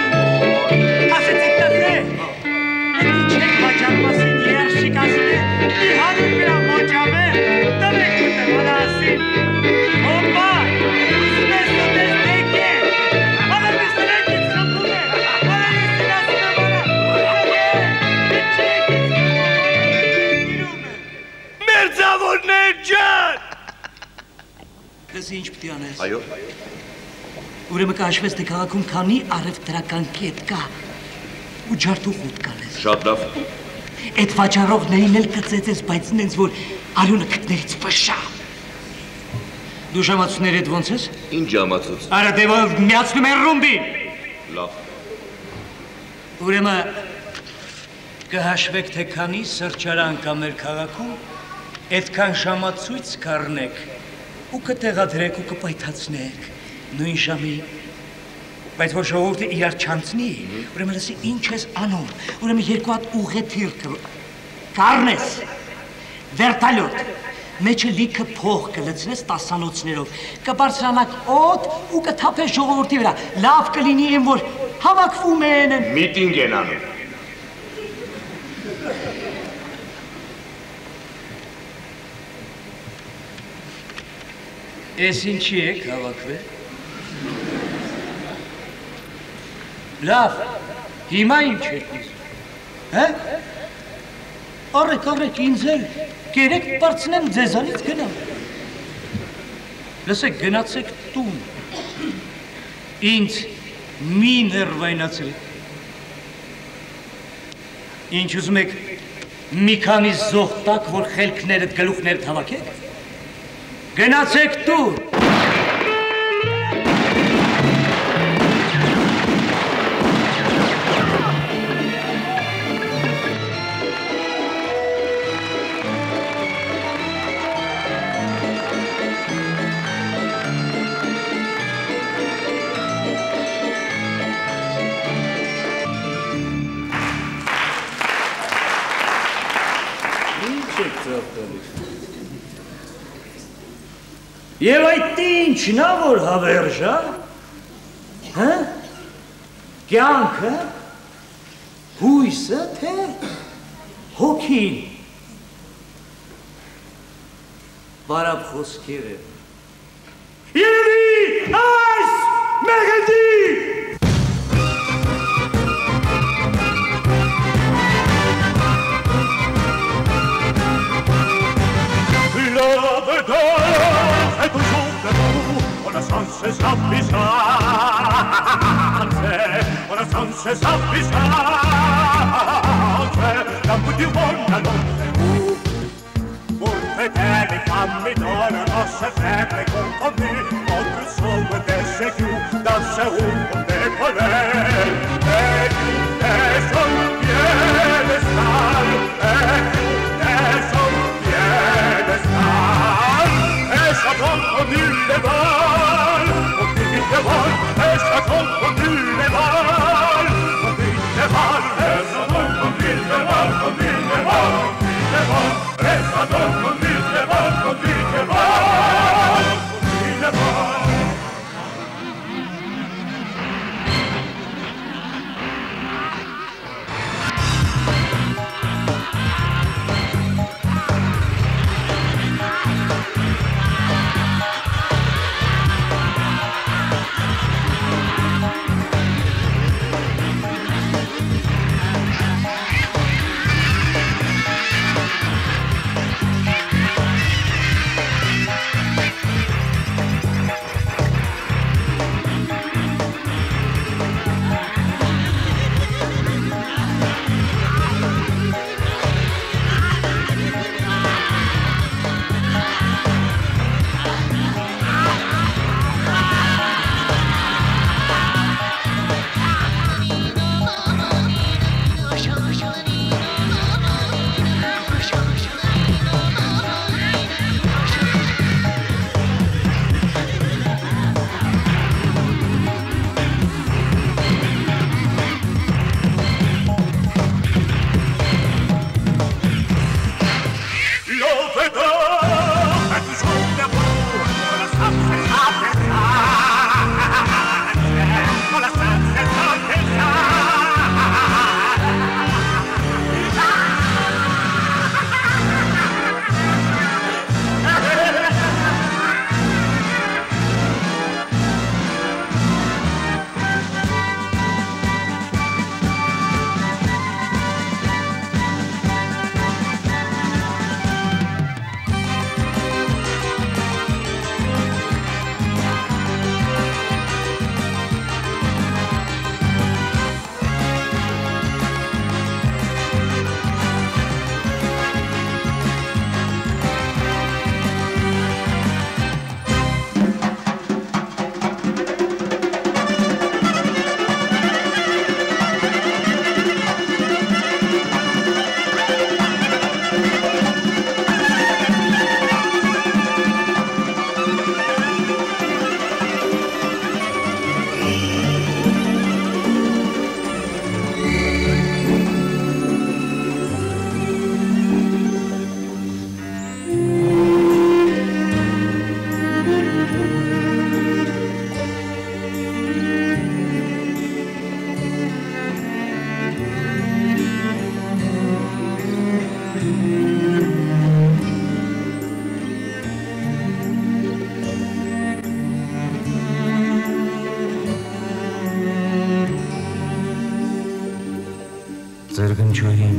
Masin yer şikasını bir hanım gram hocamı demek ki de bana asin. Hoppa! Üstüne su destekli. Bana bir süre gitsin bu ne? Bana bir sırasına bana. Hadi! Çek! Merzavur Necan! Kız inç bir tane. Ayo. Ուրեմն կհաշվես թե քաղաքում քանի առևտրական կետ կա ու ջարդու խուտ կալես։ Շատ լավ։ Այդ վաճառողներին էլ կծեծես, բայց ինձ որ արյունը քթներից ֆշա։ Դու ժամացուների հետ ոնց ես։ Ինչ ժամացուց։ Արա դե միացնում են ռումբին։ Լավ։ Ուրեմն կհաշվեք թե քանի սրճարան կա մեր քաղաքում Այդքան ժամացույց կառնեք ու կտեղադրեք ու կպայթացնեք նույն ժամին, բայց որ ժողովուրդը իրար չանցնի, ուրեմն լսի ինչ ես անում, ուրեմն երկու հատ ուղեթիռ կառնես, վերտալյոտ, մեջը լիքը փող կլցնես տասանոցներով, կբարձրանաք օդ ու կթափես ժողովրդի վրա, լավ կլինի այն, որ հավաքվում են։ Միտինգ են անում։ Ես ինչի եք հավաքվել։ Լավ, հիմա ինչ եք ուզում, հե? Առեք, ինձ էլ կերեք պարցնեմ ձեզանից գնամ։ Լսեք, գնացեք տուն, ինձ մի ներվայնացրեք։ Ինչ ուզում եք մի քանի զոհ տակ, որ խելքներդ գլուխներդ հավաքեք։ Գնացեք տուն։ Եվ այդ ինչն է, որ հավերժ է, հա? Կյանքը, հույսը, թե հոգին, բարապ խոսքեր է։ Երևի այս մեղեդի! È toujours debout, on a sense s'avvisante, on a sense s'avvisante, la bout du monde à l'autre bout. Pour fêter les femmes donne nostre faible compagnie, notre somme des séjours dans ce route des colères. Et tout est son piédestal, et tout est son piédestal. Ça tombe comme une balle, et ça tombe comme une balle, et ça tombe comme une balle, et ça tombe comme une balle.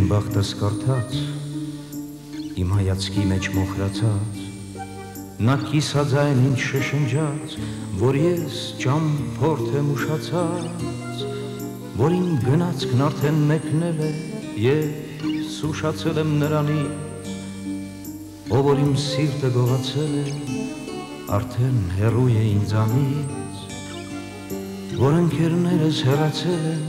բախտս կարդաց, իմ հայացքի մեջ մոխրացած, նա կիսաձայն ինձ շշնջաց, որ ես ճամփորդ եմ ուշացած, որ իմ գնացքն արդեն մեկնել է և սուշացել եմ նրանից, ով որ իմ սիրտը գողացել է, արդեն հեռու է ինձանից, որ ընկերներս հեռացել են,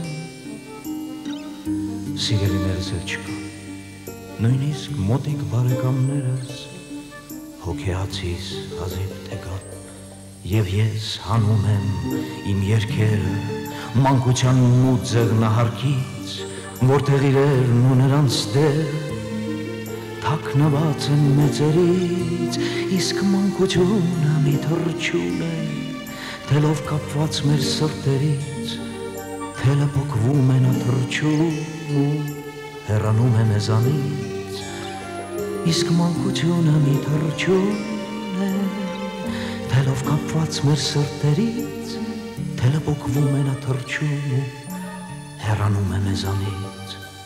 սիրելիներս էլ չկա, նույնիսկ մոտիկ բարեկամներս հոգեացիս հազիվ թե կան, և ես հանում եմ իմ երգերը մանկության մութ ձեղնահարկից, որտեղ իրերն ու նրանց դեր թաքնված են մեծերից, իսկ մանկությունը մի թռչուն է, թելով կապված մեր սրտերից, թելը փոքվում է նա թռչում ու հեռանում է մեզանից, իսկ մանկությունը մի թռչուն է, թելով կապված մեր սրտերից, թելը փոքվում է նա թռչում ու հեռանում է մեզանից։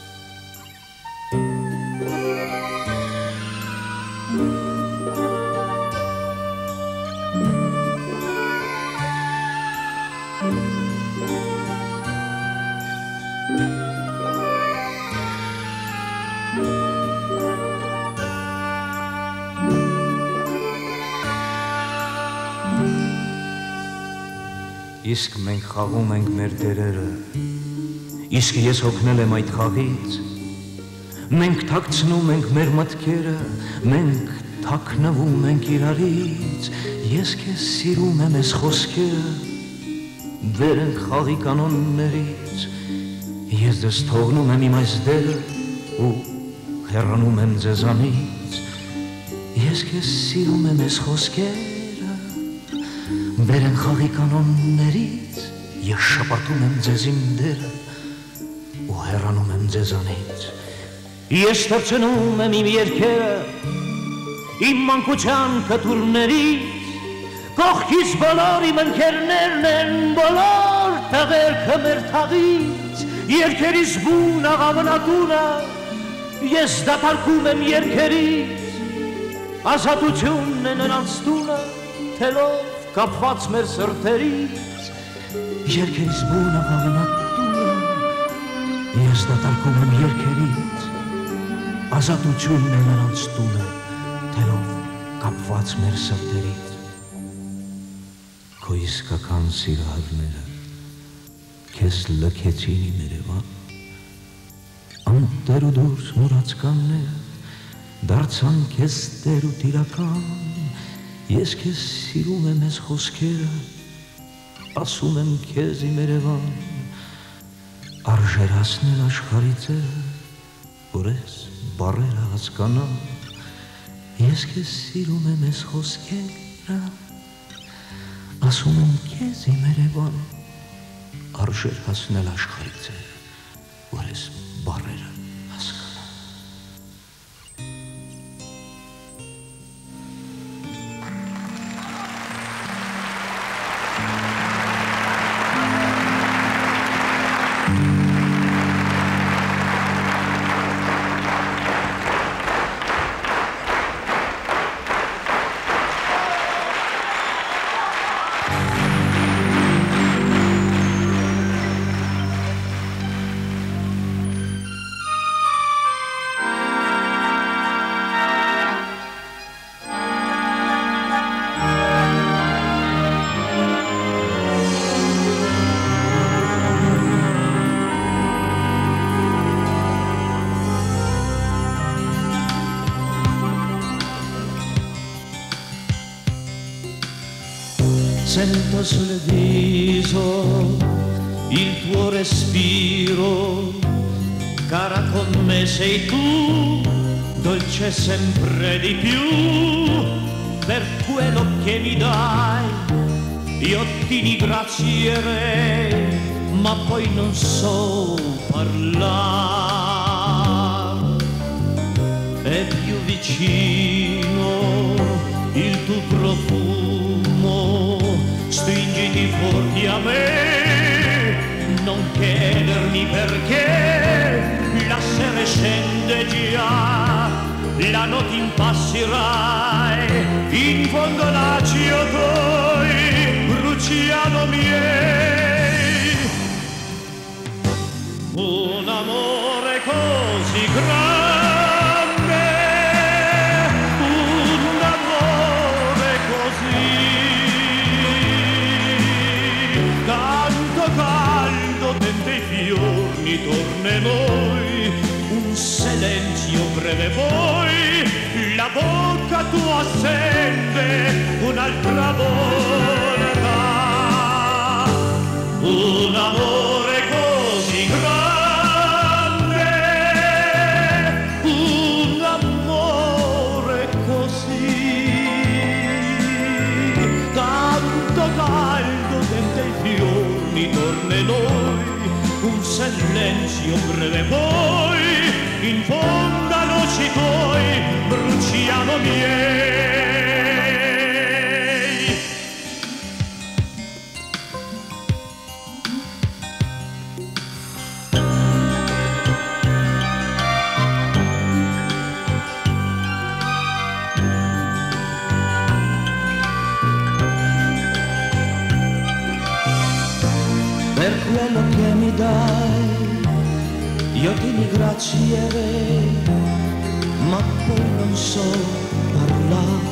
Իսկ մենք խաղում ենք մեր դերերը, իսկ ես հոգնել եմ այդ խաղից, մենք թաքցնում ենք մեր մտքերը, մենք թաքնվում ենք իրարից, ես քեզ սիրում եմ ես խոսքերը, վեր ենք խաղի կանոններից, ես դες թողնում եմ իմ այս դերը ու հեռանում եմ ձեզանից, ես քեզ սիրում եմ ես խոսքերը, վեր են խաղի կանոններից, ես շպրտում եմ ձեզ իմ դերը ու հեռանում եմ ձեզանից, ես թռչնում եմ իմ երգերը, իմ մանկության կտուրներից, կողքիս բոլոր իմ ընկերներն են, բոլոր տղերքը մեր թաղից, երգերիս բուն աղավնատունը, ես դատարկում եմ երգերից, ազատությունն է նրանց տունը, թելով կապված մեր սրտերից, երգերիս բուն աղավնատունը, ես դատարկում եմ երգերից, ազատությունն է նրանց տունը, թելով կապված մեր սրտերից, քո իսկական սիրահարները քեզ լքեցին իմ Երևան, անտեր ու դուրս մուրացկանները դարձան քեզ տեր ու տիրական, ես քեզ սիրում եմ ես խոսքերը, ասում եմ քեզ իմ Երևան, արժեր հասնել աշխարհի ձերը, որ ես բառերը հասկանամ, ես քեզ սիրում եմ ես խոսքերը, ասում եմ քեզ իմ Երևան, արժեր հասնել աշխարհի ձերը, որ ես բառերը հասկանամ։ Sento sul viso il tuo respiro, cara con me sei tu, dolce sempre di più, per quello che mi dai, io ti ringrazierei, ma poi non so parlare, è più vicino il tuo profumo, stringiti forti a me, non chiedermi perché, la sera è scende già, la notte impasserai, in fondo l'accio tuoi, Bruciano miei. Un amore così grande, un amore così, tanto caldo dentro i fiori torna noi, un silenzio breve poi, la bocca tua sente un'altra volta. Un amore così grande, un amore così, tanto caldo dentro i fiori torna noi, un silenzio breve poi, in fondo all'occhi tuoi, Bruciano miei. Per quello che mi dai, io ti ringrazierei, ma poi non so parlare.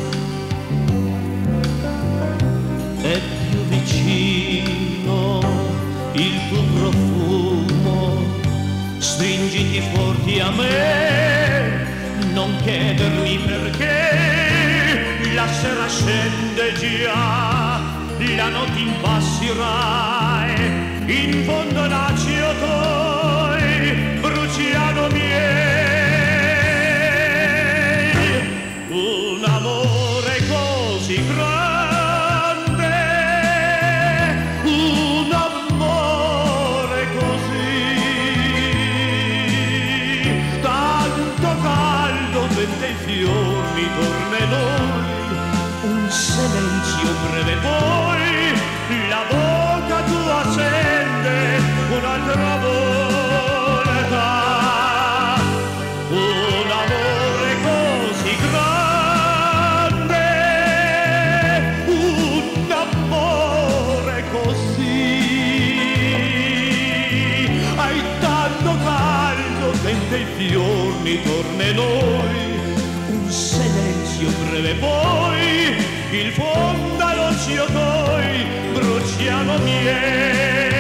È più vicino il tuo profumo, stringiti forti a me, non chiedermi perché. La sera scende già, la notte impasserai, in fondo l'accio tuoi, Bruciano miei. Un amore così grande, un amore così, tanto caldo dentro i fiori torna noi, un silenzio breve poi, la bocca tua sente un'altra volta. Un amore così grande, un amore così, hai tanto caldo dentro i fiori torna noi, un silenzio breve poi, il fondo all'occhio tuoi, Bruciano miei.